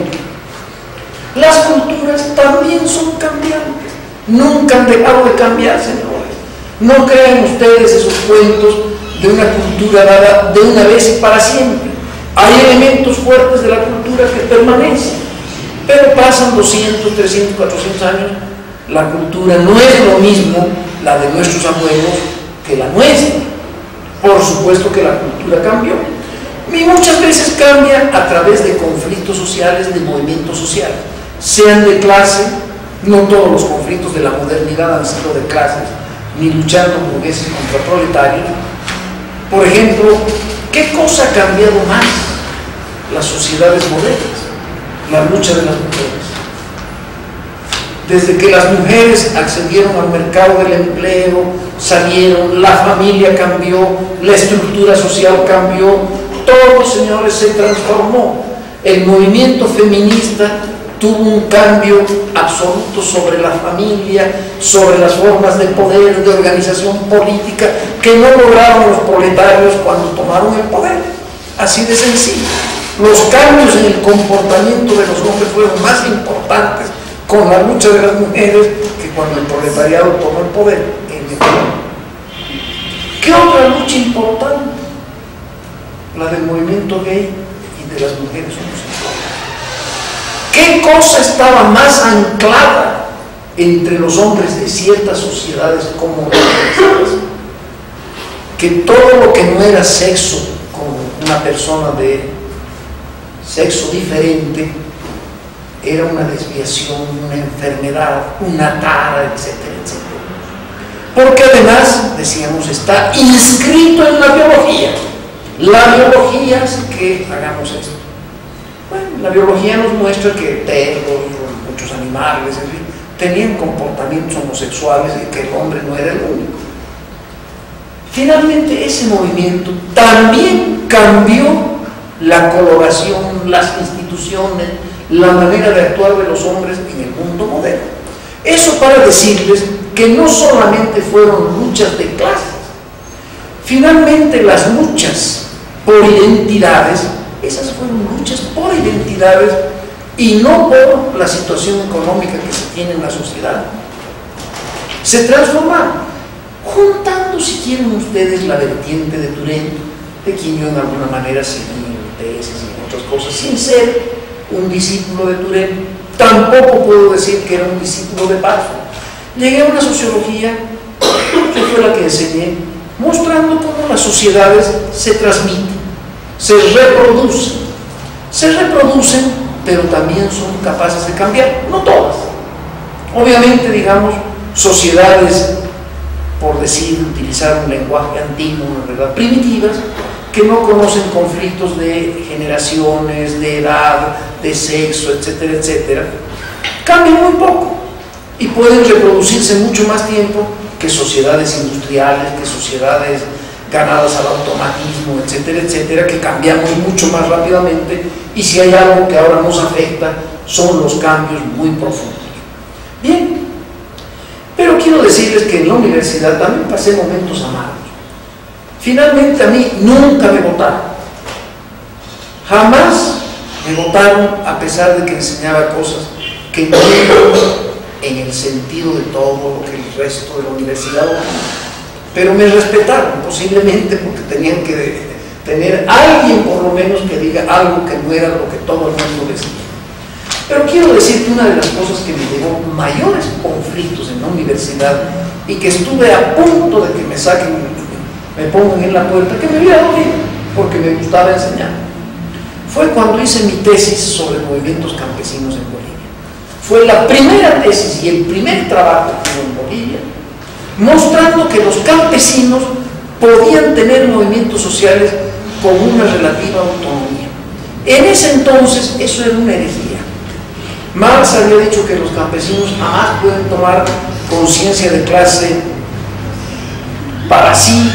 Las culturas también son cambiantes, nunca han dejado de cambiar, señores. No crean ustedes esos cuentos de una cultura dada de una vez y para siempre. Hay elementos fuertes de la cultura que permanecen, pero pasan 200, 300, 400 años, la cultura no es lo mismo la de nuestros abuelos que la nuestra. Por supuesto que la cultura cambió. Y muchas veces cambia a través de conflictos sociales, de movimientos sociales, sean de clase. No todos los conflictos de la modernidad han sido de clases, ni luchando burgueses contra proletarios. Por ejemplo, ¿qué cosa ha cambiado más las sociedades modernas? La lucha de las mujeres. Desde que las mujeres accedieron al mercado del empleo, salieron, la familia cambió, la estructura social cambió, todo, señores, se transformó. El movimiento feminista tuvo un cambio absoluto sobre la familia, sobre las formas de poder, de organización política, que no lograron los proletarios cuando tomaron el poder. así de sencillo. Los cambios en el comportamiento de los hombres fueron más importantes con la lucha de las mujeres que cuando el proletariado tomó el poder en Ecuador. ¿Qué otra lucha importante? La del movimiento gay y de las mujeres homosexuales. ¿Qué cosa estaba más anclada entre los hombres de ciertas sociedades como las que todo lo que no era sexo con una persona de sexo diferente era una desviación, una enfermedad, una tara, etcétera, etcétera? Porque además, decíamos, está inscrito en la biología. La biología hace que hagamos esto. Bueno, la biología nos muestra que perros, muchos animales, en fin, tenían comportamientos homosexuales y que el hombre no era el único. Finalmente, ese movimiento también cambió la coloración, las instituciones, la manera de actuar de los hombres en el mundo moderno. Eso para decirles que no solamente fueron luchas de clases, finalmente las luchas por identidades, esas fueron luchas por identidades y no por la situación económica que se tiene en la sociedad. Se transformaron, juntando, si quieren ustedes, la vertiente de Turén, de quien yo en alguna manera seguí en tesis y en otras cosas, sin ser un discípulo de Turén. Tampoco puedo decir que era un discípulo de Paz. Llegué a una sociología, que fue la que enseñé, mostrando cómo las sociedades se transmiten, se reproducen, pero también son capaces de cambiar, no todas. Obviamente, digamos, sociedades, por decir, utilizar un lenguaje antiguo, ¿verdad?, primitivas, que no conocen conflictos de generaciones, de edad, de sexo, etcétera, etcétera, cambian muy poco y pueden reproducirse mucho más tiempo que sociedades industriales, que sociedades ganadas al automatismo, etcétera, etcétera, que cambiamos mucho más rápidamente, y si hay algo que ahora nos afecta son los cambios muy profundos. Bien, pero quiero decirles que en la universidad también pasé momentos amargos. Finalmente a mí nunca me votaron, jamás me votaron, a pesar de que enseñaba cosas que no eran en el sentido de todo lo que el resto de la universidad opinaba. Pero me respetaron, posiblemente porque tenían que tener alguien por lo menos que diga algo que no era lo que todo el mundo decía. Pero quiero decir que una de las cosas que me llevó mayores conflictos en la universidad y que estuve a punto de que me saquen, me pongan en la puerta, que me hubiera dolido porque me gustaba enseñar, fue cuando hice mi tesis sobre movimientos campesinos en Bolivia. Fue la primera tesis y el primer trabajo que hice en Bolivia, mostrando que los campesinos podían tener movimientos sociales con una relativa autonomía. En ese entonces eso era una herejía. Marx había dicho que los campesinos jamás pueden tomar conciencia de clase para sí,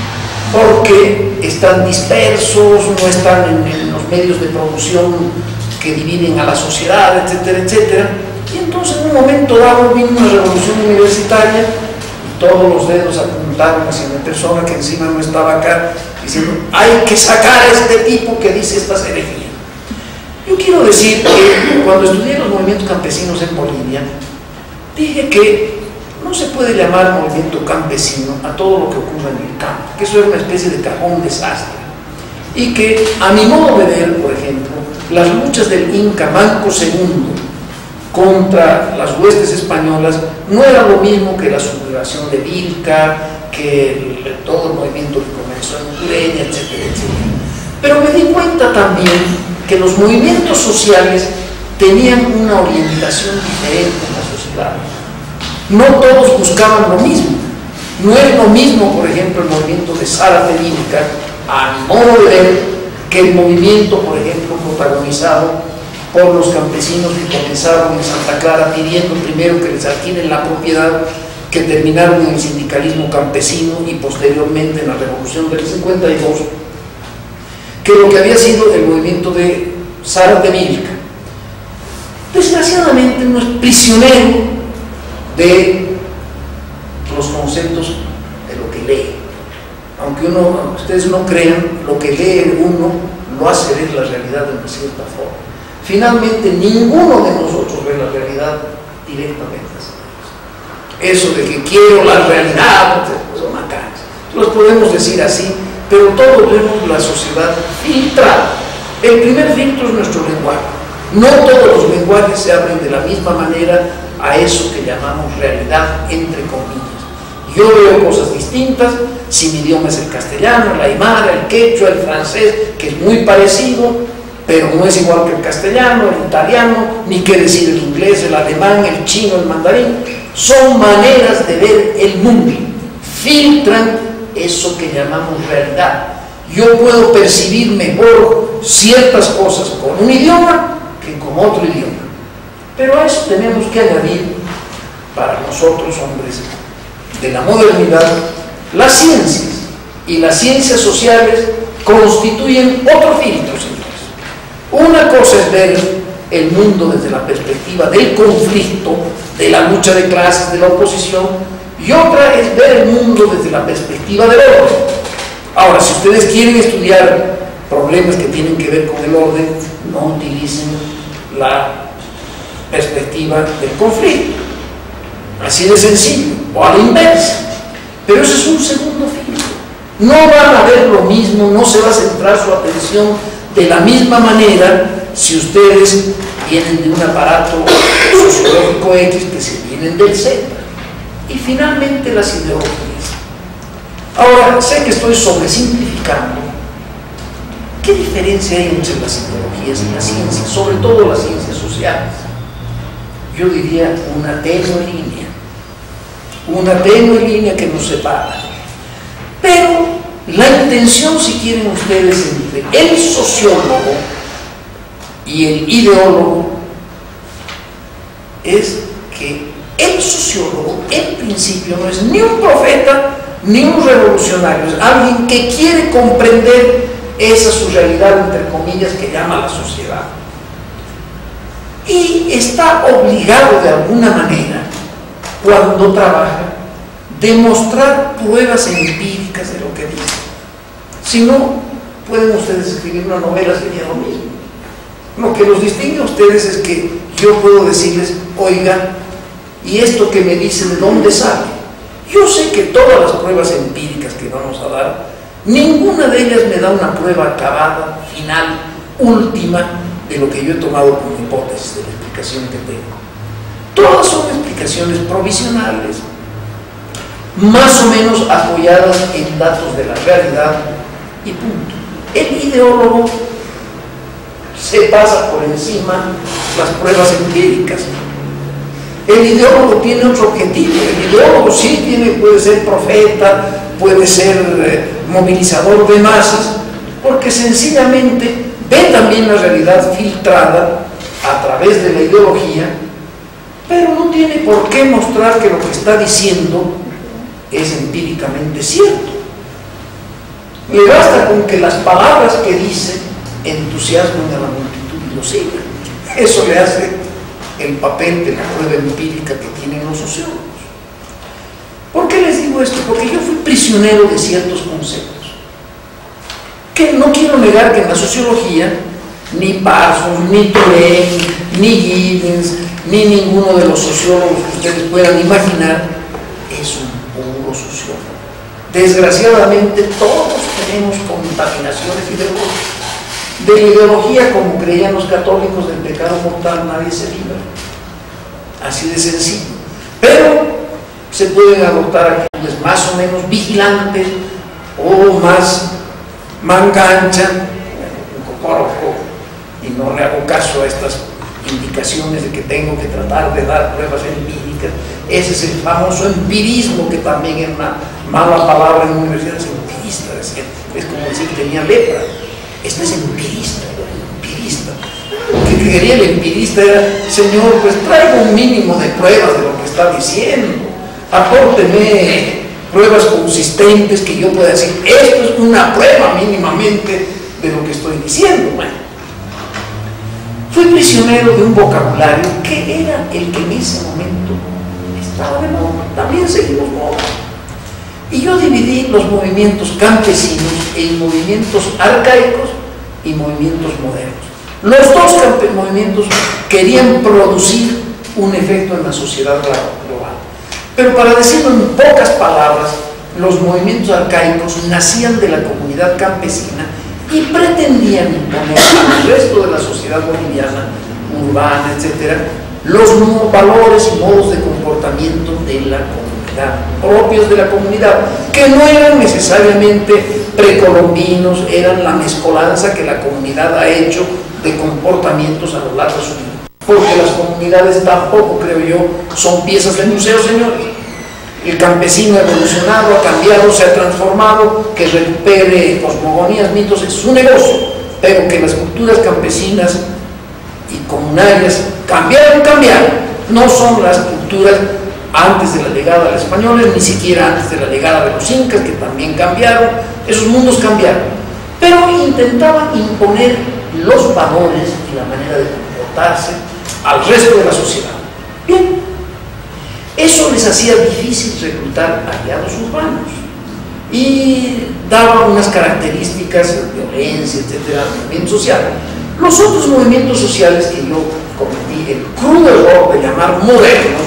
porque están dispersos, no están en los medios de producción que dividen a la sociedad, etcétera, etcétera. Y entonces en un momento dado vino una revolución universitaria y todos los dedos apuntaron hacia una persona que encima no estaba acá, diciendo, hay que sacar a este tipo que dice estas herejías. Yo quiero decir que cuando estudié los movimientos campesinos en Bolivia, dije que no se puede llamar movimiento campesino a todo lo que ocurre en el campo, que eso era una especie de cajón desastre, y que a mi modo de ver, por ejemplo, las luchas del Inca Manco II contra las huestes españolas no era lo mismo que la sublevación de Vilca, que todo el movimiento que comenzó en Ureña, etcétera, etcétera. Pero me di cuenta también que los movimientos sociales tenían una orientación diferente en la sociedad. No todos buscaban lo mismo. No es lo mismo, por ejemplo, el movimiento de Zárate Vilca, a mi modo de ver, que el movimiento, por ejemplo, protagonizado por los campesinos que comenzaron en Santa Clara pidiendo primero que les alquilen la propiedad, que terminaron en el sindicalismo campesino y posteriormente en la revolución del 52, que lo que había sido el movimiento de Zárate Vilca. Desgraciadamente uno es prisionero de los conceptos de lo que lee. Aunque ustedes no crean, lo que lee uno lo hace ver la realidad de una cierta forma. Finalmente, ninguno de nosotros ve la realidad directamente. Eso de que quiero la realidad, son macanas. Los podemos decir así, pero todos vemos la sociedad filtrada. El primer filtro es nuestro lenguaje. No todos los lenguajes se abren de la misma manera a eso que llamamos realidad, entre comillas. Yo veo cosas distintas, si mi idioma es el castellano, el aymara, el quechua, el francés, que es muy parecido, pero no es igual que el castellano, el italiano, ni qué decir el inglés, el alemán, el chino, el mandarín. Son maneras de ver el mundo, filtran eso que llamamos realidad. Yo puedo percibir mejor ciertas cosas con un idioma que con otro idioma, pero a eso tenemos que añadir, para nosotros hombres de la modernidad, las ciencias, y las ciencias sociales constituyen otro filtro, señores. Una cosa es ver el mundo desde la perspectiva del conflicto, de la lucha de clases, de la oposición, y otra es ver el mundo desde la perspectiva del orden. Ahora, si ustedes quieren estudiar problemas que tienen que ver con el orden, no utilicen la perspectiva del conflicto, así de sencillo, o a la inversa. Pero eso es un segundo filtro. No van a ver lo mismo, no se va a centrar su atención de la misma manera si ustedes vienen de un aparato sociológico X que se vienen del Z. Y finalmente las ideologías. Ahora, sé que estoy sobresimplificando. ¿Qué diferencia hay entre las ideologías y las ciencias, sobre todo las ciencias sociales? Yo diría una tenue línea que nos separa. Pero la intención, si quieren ustedes, entre el sociólogo y el ideólogo es que el sociólogo en principio no es ni un profeta ni un revolucionario, es alguien que quiere comprender esa su realidad, entre comillas, que llama la sociedad, y está obligado de alguna manera, cuando trabaja, demostrar pruebas empíricas de lo que dice. Si no, pueden ustedes escribir una novela, sería lo mismo. Lo que los distingue a ustedes es que yo puedo decirles, oiga, ¿y esto que me dice de dónde sale? Yo sé que todas las pruebas empíricas que vamos a dar, ninguna de ellas me da una prueba acabada, final, última, de lo que yo he tomado como hipótesis de la explicación que tengo. Todas son explicaciones provisionales, más o menos apoyadas en datos de la realidad, y punto. El ideólogo se pasa por encima las pruebas empíricas. El ideólogo tiene otro objetivo. El ideólogo sí puede ser profeta, puede ser movilizador de masas, porque sencillamente ve también la realidad filtrada a través de la ideología, pero no tiene por qué mostrar que lo que está diciendo es empíricamente cierto. Le basta con que las palabras que dice entusiasmen a la multitud y lo sigan. Eso le hace el papel de la prueba empírica que tienen los sociólogos. ¿Por qué les digo esto? Porque yo fui prisionero de ciertos conceptos que no quiero negar que en la sociología ni Parsons, ni Turén, ni Giddens, ni ninguno de los sociólogos que ustedes puedan imaginar es un puro sociólogo. Desgraciadamente todos tenemos contaminaciones ideológicas. De la ideología, como creían los católicos, del pecado mortal nadie se libra. Así de sencillo. Pero se pueden adoptar actitudes más o menos vigilantes o más mangancha, un cocoroco, y no le hago caso a estas indicaciones de que tengo que tratar de dar pruebas empíricas. Ese es el famoso empirismo, que también es una mala palabra en universidades. Empirista, es como decir que tenía lepra. Este es empirista. Lo que quería el empirista era, señor, pues traigo un mínimo de pruebas de lo que está diciendo, apórteme pruebas consistentes que yo pueda decir, esto es una prueba mínimamente de lo que estoy diciendo. Bueno, fui prisionero de un vocabulario que era el que en ese momento estaba de moda. También seguimos moda. Y yo dividí los movimientos campesinos en movimientos arcaicos y movimientos modernos. Los dos movimientos querían producir un efecto en la sociedad global. Pero para decirlo en pocas palabras, los movimientos arcaicos nacían de la comunidad campesina y pretendían imponer al resto de la sociedad boliviana, urbana, etc., los valores y modos de comportamiento de la comunidad, propios de la comunidad, que no eran necesariamente precolombinos, eran la mezcolanza que la comunidad ha hecho de comportamientos a lo largo de su vida. Porque las comunidades tampoco, creo yo, son piezas de museo, señores. El campesino ha evolucionado, ha cambiado, se ha transformado, que recupere cosmogonías, mitos, es su negocio, pero que las culturas campesinas y comunarias cambiaron, no son las culturas antes de la llegada de los españoles, ni siquiera antes de la llegada de los incas, que también cambiaron, esos mundos cambiaron, pero intentaban imponer los valores y la manera de comportarse al resto de la sociedad. Bien, eso les hacía difícil reclutar aliados urbanos y daba unas características de violencia, etcétera, al movimiento social. Los otros movimientos sociales que yo cometí el crudo error de llamar modernos,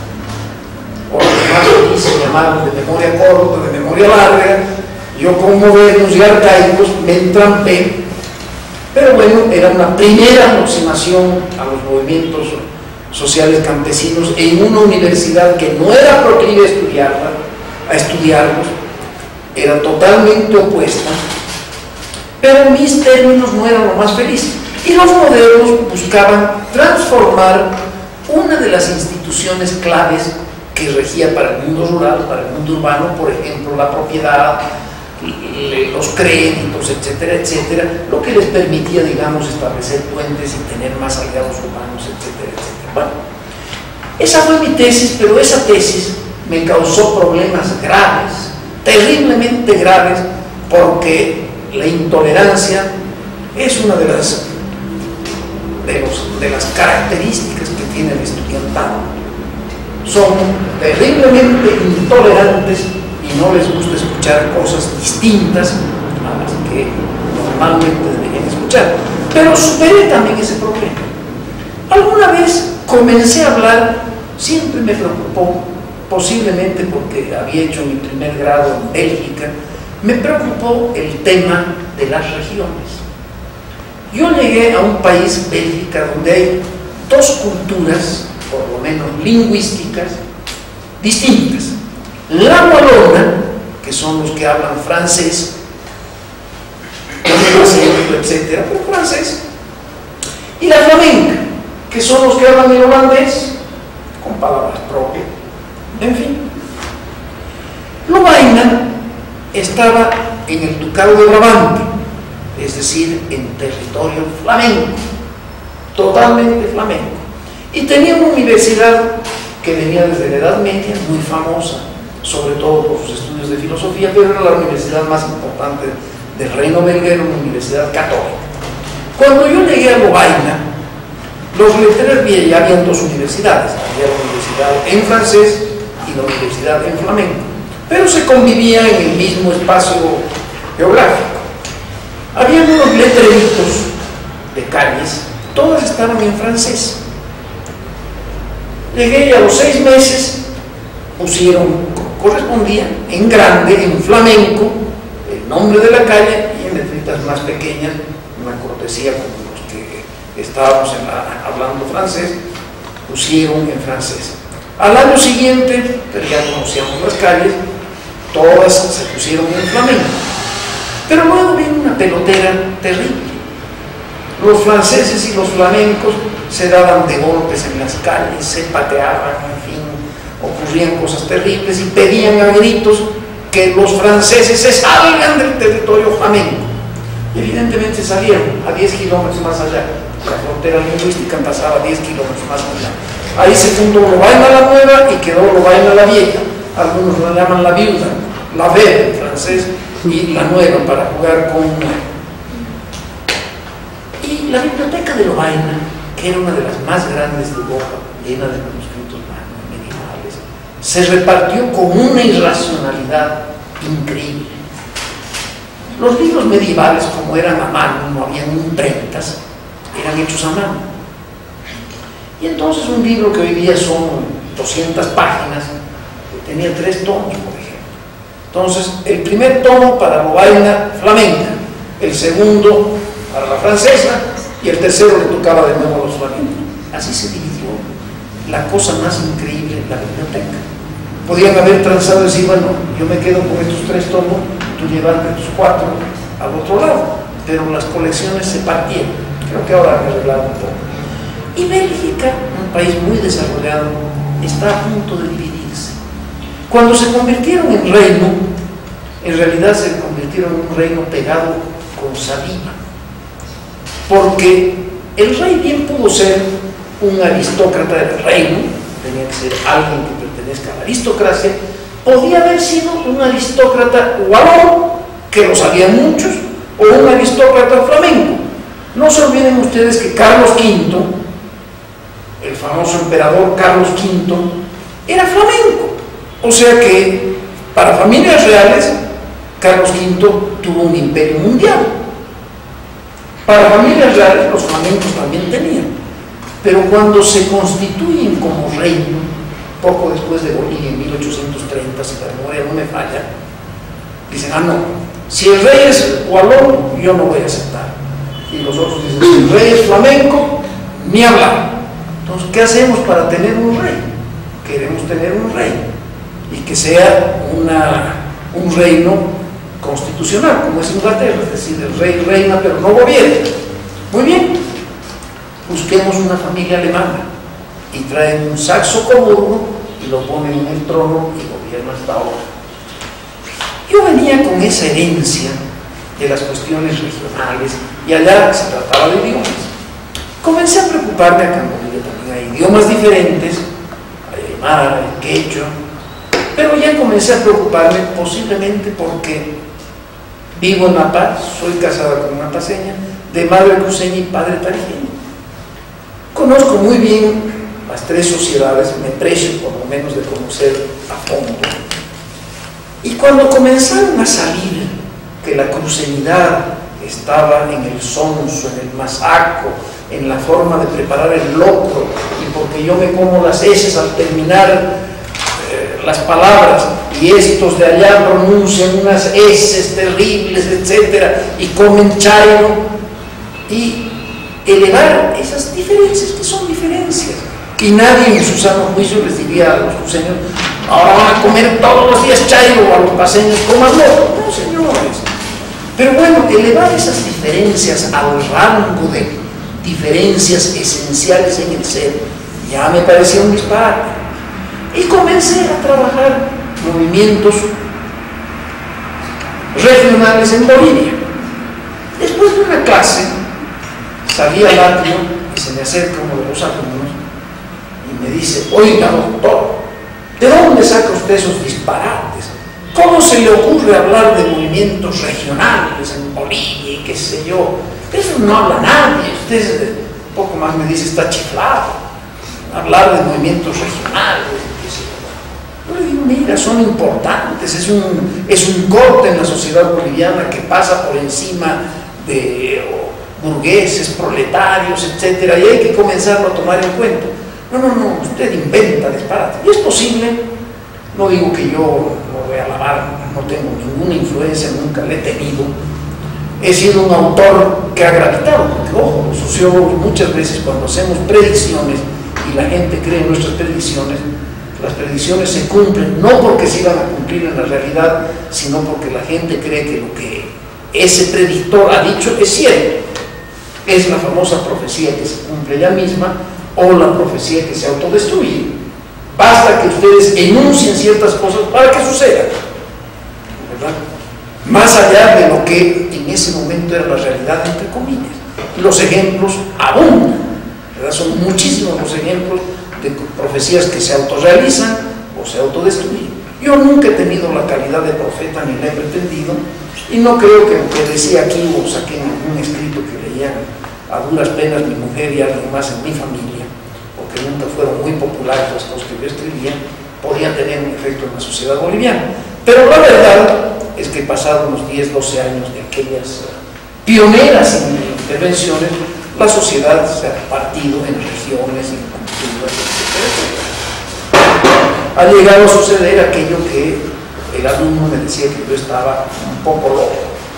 o los demás aquí se llamaron de memoria corta, de memoria larga, yo con modernos y arcaicos me entrampé, pero bueno, era una primera aproximación a los movimientos sociales campesinos en una universidad que no era proclive a estudiarlos, era totalmente opuesta, pero mis términos no eran lo más felices. Y los modernos buscaban transformar una de las instituciones claves que regía para el mundo rural, para el mundo urbano, por ejemplo, la propiedad, los créditos, etcétera, etcétera, lo que les permitía, digamos, establecer puentes y tener más aliados urbanos, etcétera, etcétera. Bueno, esa fue mi tesis, pero esa tesis me causó problemas graves, terriblemente graves, porque la intolerancia es una de las características que tiene el estudiantado. Son terriblemente intolerantes y no les gusta escuchar cosas distintas a las que normalmente deberían escuchar. Pero superé también ese problema. Alguna vez comencé a hablar, siempre me preocupó, posiblemente porque había hecho mi primer grado en Bélgica, me preocupó el tema de las regiones. Yo llegué a un país, Bélgica, donde hay dos culturas, por lo menos lingüísticas, distintas. La walona, que son los que hablan francés, etcétera, pero francés, y la flamenca, que son los que hablan el holandés, con palabras propias, en fin. Lovaina estaba en el Ducado de Brabante, es decir, en territorio flamenco, totalmente flamenco, y tenía una universidad que venía desde la Edad Media, muy famosa, sobre todo por sus estudios de filosofía, pero era la universidad más importante del Reino Belguero, una universidad católica. Cuando yo llegué a Lovaina, los letreros, ya habían dos universidades, había la universidad en francés y la universidad en flamenco, pero se convivía en el mismo espacio geográfico. Había unos letreritos de calles, todas estaban en francés. Llegué y a los 6 meses correspondía en grande, en flamenco, el nombre de la calle, y en letritas más pequeñas, una cortesía como los que estábamos hablando francés, pusieron en francés. Al año siguiente, pero ya conocíamos las calles, todas se pusieron en flamenco. Pero luego vino una pelotera terrible. Los franceses y los flamencos se daban de golpes en las calles, se pateaban, en fin, ocurrían cosas terribles y pedían a gritos que los franceses se salgan del territorio flamenco. Y evidentemente salieron a 10 kilómetros más allá. La frontera lingüística pasaba a 10 kilómetros más allá. Ahí se fundó Lovaina la Nueva y quedó Lovaina la Vieja. Algunos la llaman la viuda, la verde en francés, y la nueva para jugar con nuevo. Y la biblioteca de Lovaina, que era una de las más grandes de Europa, llena de manuscritos medievales, se repartió con una irracionalidad increíble. Los libros medievales, como eran a mano, no habían imprentas, eran hechos a mano. Y entonces un libro que hoy día son 200 páginas, tenía 3 tomos, por ejemplo. Entonces, el primer tomo para lobaina flamenca, el segundo para la francesa, y el tercero le tocaba de nuevo a los flamencos. Así se dividió la cosa más increíble en la biblioteca. Podían haber transado y decir, bueno, yo me quedo con estos 3 tomos, tú llevarte tus 4 al otro lado, pero las colecciones se partieron. Creo que ahora han arreglado un poco. Y Bélgica, un país muy desarrollado, está a punto de dividirse. Cuando se convirtieron en reino, en realidad se convirtieron en un reino pegado con saliva, porque el rey bien pudo ser un aristócrata del reino, tenía que ser alguien que pertenezca a la aristocracia, podía haber sido un aristócrata walón, que lo sabían muchos, o un aristócrata flamenco. No se olviden ustedes que Carlos V, el famoso emperador Carlos V, era flamenco. O sea que para familias reales, Carlos V tuvo un imperio mundial. Para familias reales, los flamencos también tenían. Pero cuando se constituyen como reino, poco después de Bolivia, en 1830, si la memoria no me falla, dicen, ah, no, si el rey es walón, yo no voy a aceptar. Y los otros dicen, si el rey es flamenco, ni hablar. Entonces, ¿qué hacemos para tener un rey? Queremos tener un rey, y que sea un reino constitucional, como es Inglaterra, es decir, el rey reina, pero no gobierna. Muy bien, busquemos una familia alemana, y traen un Saxo-Coburgo, y lo ponen en el trono, y gobierna hasta ahora. Yo venía con esa herencia de las cuestiones regionales, y allá se trataba de idiomas. Comencé a preocuparme, acá en Bolivia también hay idiomas diferentes, hay aymara, hay quechua, pero ya comencé a preocuparme posiblemente porque vivo en La Paz, soy casada con una paceña, de madre cruceña y padre tarijeño. Conozco muy bien las 3 sociedades, me precio por lo menos de conocer a fondo. Y cuando comenzaron a salir que la cruceñidad estaba en el sonso, en el masaco, en la forma de preparar el locro, y porque yo me como las heces al terminar las palabras, y estos de allá pronuncian unas heces terribles, etcétera, y comen chairo, y elevar esas diferencias, que son diferencias, y nadie en su sano juicio les diría a los cruceños, ahora van a comer todos los días chairo, o a los paseños coman locro. No, señores. Pero bueno, elevar esas diferencias al rango de diferencias esenciales en el ser, ya me parecía un disparate. Y comencé a trabajar movimientos regionales en Bolivia. Después de una clase, salí al atrio y se me acerca uno de los alumnos y me dice, oiga, doctor, ¿de dónde saca usted esos disparates? ¿Cómo se le ocurre hablar de movimientos regionales en Bolivia y qué sé yo? De eso no habla nadie. Usted, poco más me dice, está chiflado. Hablar de movimientos regionales, qué sé yo. Yo le digo, mira, son importantes, es un corte en la sociedad boliviana que pasa por encima de burgueses, proletarios, etcétera, y hay que comenzarlo a tomar en cuenta. No, usted inventa disparate. Y es posible, no digo que yo lo voy a alabar, no tengo ninguna influencia, nunca le he tenido. He sido un autor que ha gravitado, porque ojo, los sociólogos muchas veces cuando hacemos predicciones y la gente cree en nuestras predicciones, las predicciones se cumplen, no porque se iban a cumplir en la realidad, sino porque la gente cree que lo que ese predictor ha dicho es cierto. Es la famosa profecía que se cumple ella misma, o la profecía que se autodestruye. Basta que ustedes enuncien ciertas cosas para que sucedan, ¿verdad? Más allá de lo que en ese momento era la realidad, entre comillas. Los ejemplos abundan, ¿verdad? Son muchísimos los ejemplos de profecías que se autorrealizan o se autodestruyen. Yo nunca he tenido la calidad de profeta ni la he pretendido, y no creo que lo que decía aquí o saqué en algún escrito que leían a duras penas mi mujer y alguien más en mi familia, porque nunca fueron muy populares las cosas que yo escribía, podían tener un efecto en la sociedad boliviana. Pero la verdad es que pasados unos 10, 12 años de aquellas pioneras intervenciones, la sociedad se ha partido en regiones, en culturas, etc. Ha llegado a suceder aquello que el alumno me decía que yo estaba un poco loco.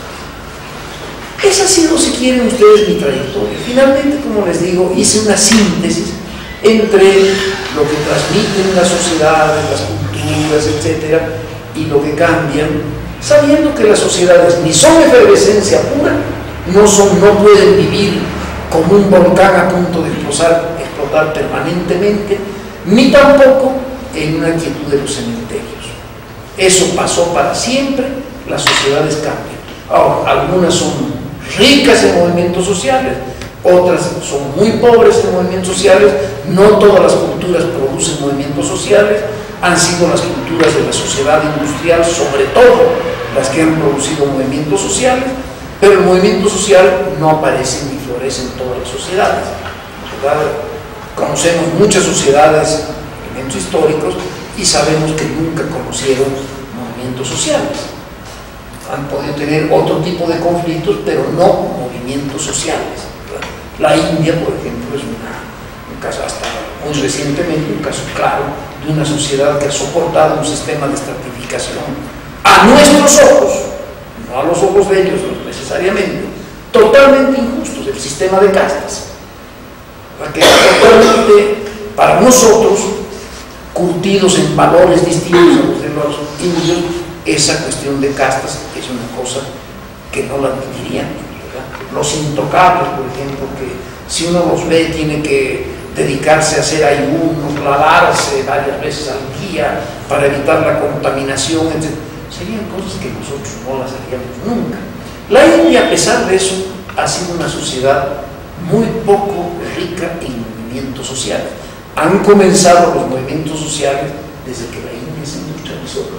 Esa ha sido, si quieren ustedes, mi trayectoria. Finalmente, como les digo, hice una síntesis entre lo que transmiten las sociedades, las culturas, etc., y lo que cambian, sabiendo que las sociedades ni son efervescencia pura, no pueden vivir como un volcán a punto de explotar permanentemente, ni tampoco en una quietud de los cementerios. Eso pasó para siempre, las sociedades cambian. Ahora, algunas son ricas en movimientos sociales, otras son muy pobres en movimientos sociales. No todas las culturas producen movimientos sociales, han sido las culturas de la sociedad industrial, sobre todo las que han producido movimientos sociales, pero el movimiento social no aparece ni florece en todas las sociedades, ¿verdad? Conocemos muchas sociedades, eventos históricos, y sabemos que nunca conocieron movimientos sociales. Han podido tener otro tipo de conflictos, pero no movimientos sociales, ¿verdad? La India, por ejemplo, es un caso, hasta muy recientemente, un caso claro de una sociedad que ha soportado un sistema de estratificación a nuestros ojos, no a los ojos de ellos necesariamente, totalmente injustos, el sistema de castas, que totalmente para nosotros curtidos en valores distintos a los de los indios. Esa cuestión de castas es una cosa que no la admitirían, ¿verdad? Los intocables, por ejemplo, que si uno los ve tiene que dedicarse a hacer ayunos, lavarse varias veces al día para evitar la contaminación, etc. Serían cosas que nosotros no las haríamos nunca. La India, a pesar de eso, ha sido una sociedad muy poco rica en movimientos sociales. Han comenzado los movimientos sociales desde que la India se industrializó.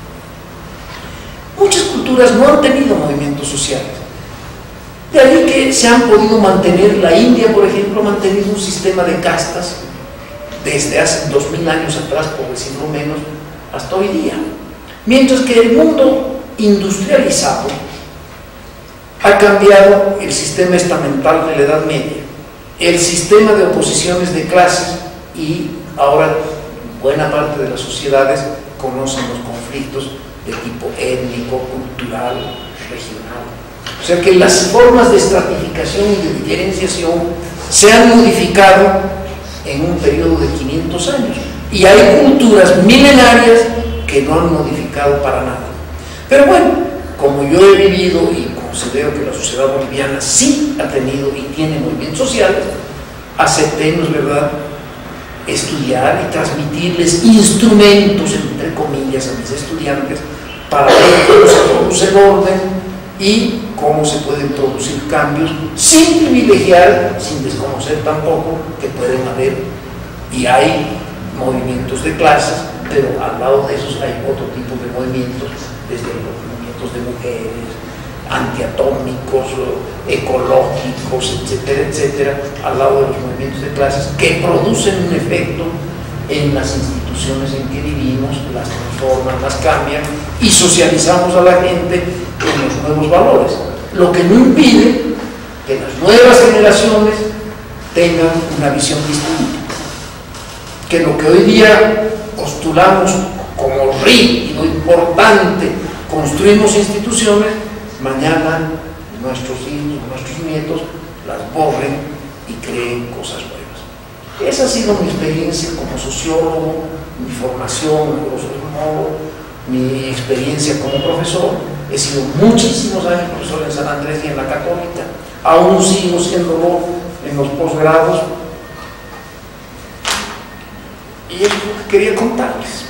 Muchas culturas no han tenido movimientos sociales. De ahí que se han podido mantener. La India, por ejemplo, ha mantenido un sistema de castas desde hace 2000 años atrás, por decirlo menos, hasta hoy día. Mientras que el mundo industrializado ha cambiado el sistema estamental de la Edad Media, el sistema de oposiciones de clases, y ahora buena parte de las sociedades conocen los conflictos de tipo étnico, cultural, regional. O sea que las formas de estratificación y de diferenciación se han modificado en un periodo de 500 años, y hay culturas milenarias que no han modificado para nada. Pero bueno, como yo he vivido y considero que la sociedad boliviana sí ha tenido y tiene movimientos sociales, acepté, ¿no es verdad?, estudiar y transmitirles instrumentos, entre comillas, a mis estudiantes para ver cómo se produce el orden y cómo se pueden producir cambios sin privilegiar, sin desconocer tampoco que pueden haber y hay movimientos de clases, pero al lado de esos hay otro tipo de movimientos, desde los movimientos de mujeres, antiatómicos, ecológicos, etcétera, etcétera, al lado de los movimientos de clases que producen un efecto en las instituciones en que vivimos, las transforman, las cambian y socializamos a la gente en los nuevos valores, lo que no impide que las nuevas generaciones tengan una visión distinta, que lo que hoy día postulamos como rígido, importante, construimos instituciones, mañana nuestros hijos, nuestros nietos las borren y creen cosas nuevas. Esa ha sido mi experiencia como sociólogo, mi formación, grosso modo, mi experiencia como profesor. He sido muchísimos años profesor en San Andrés y en la Católica, aún sigo siéndolo en los posgrados, y es lo que quería contarles.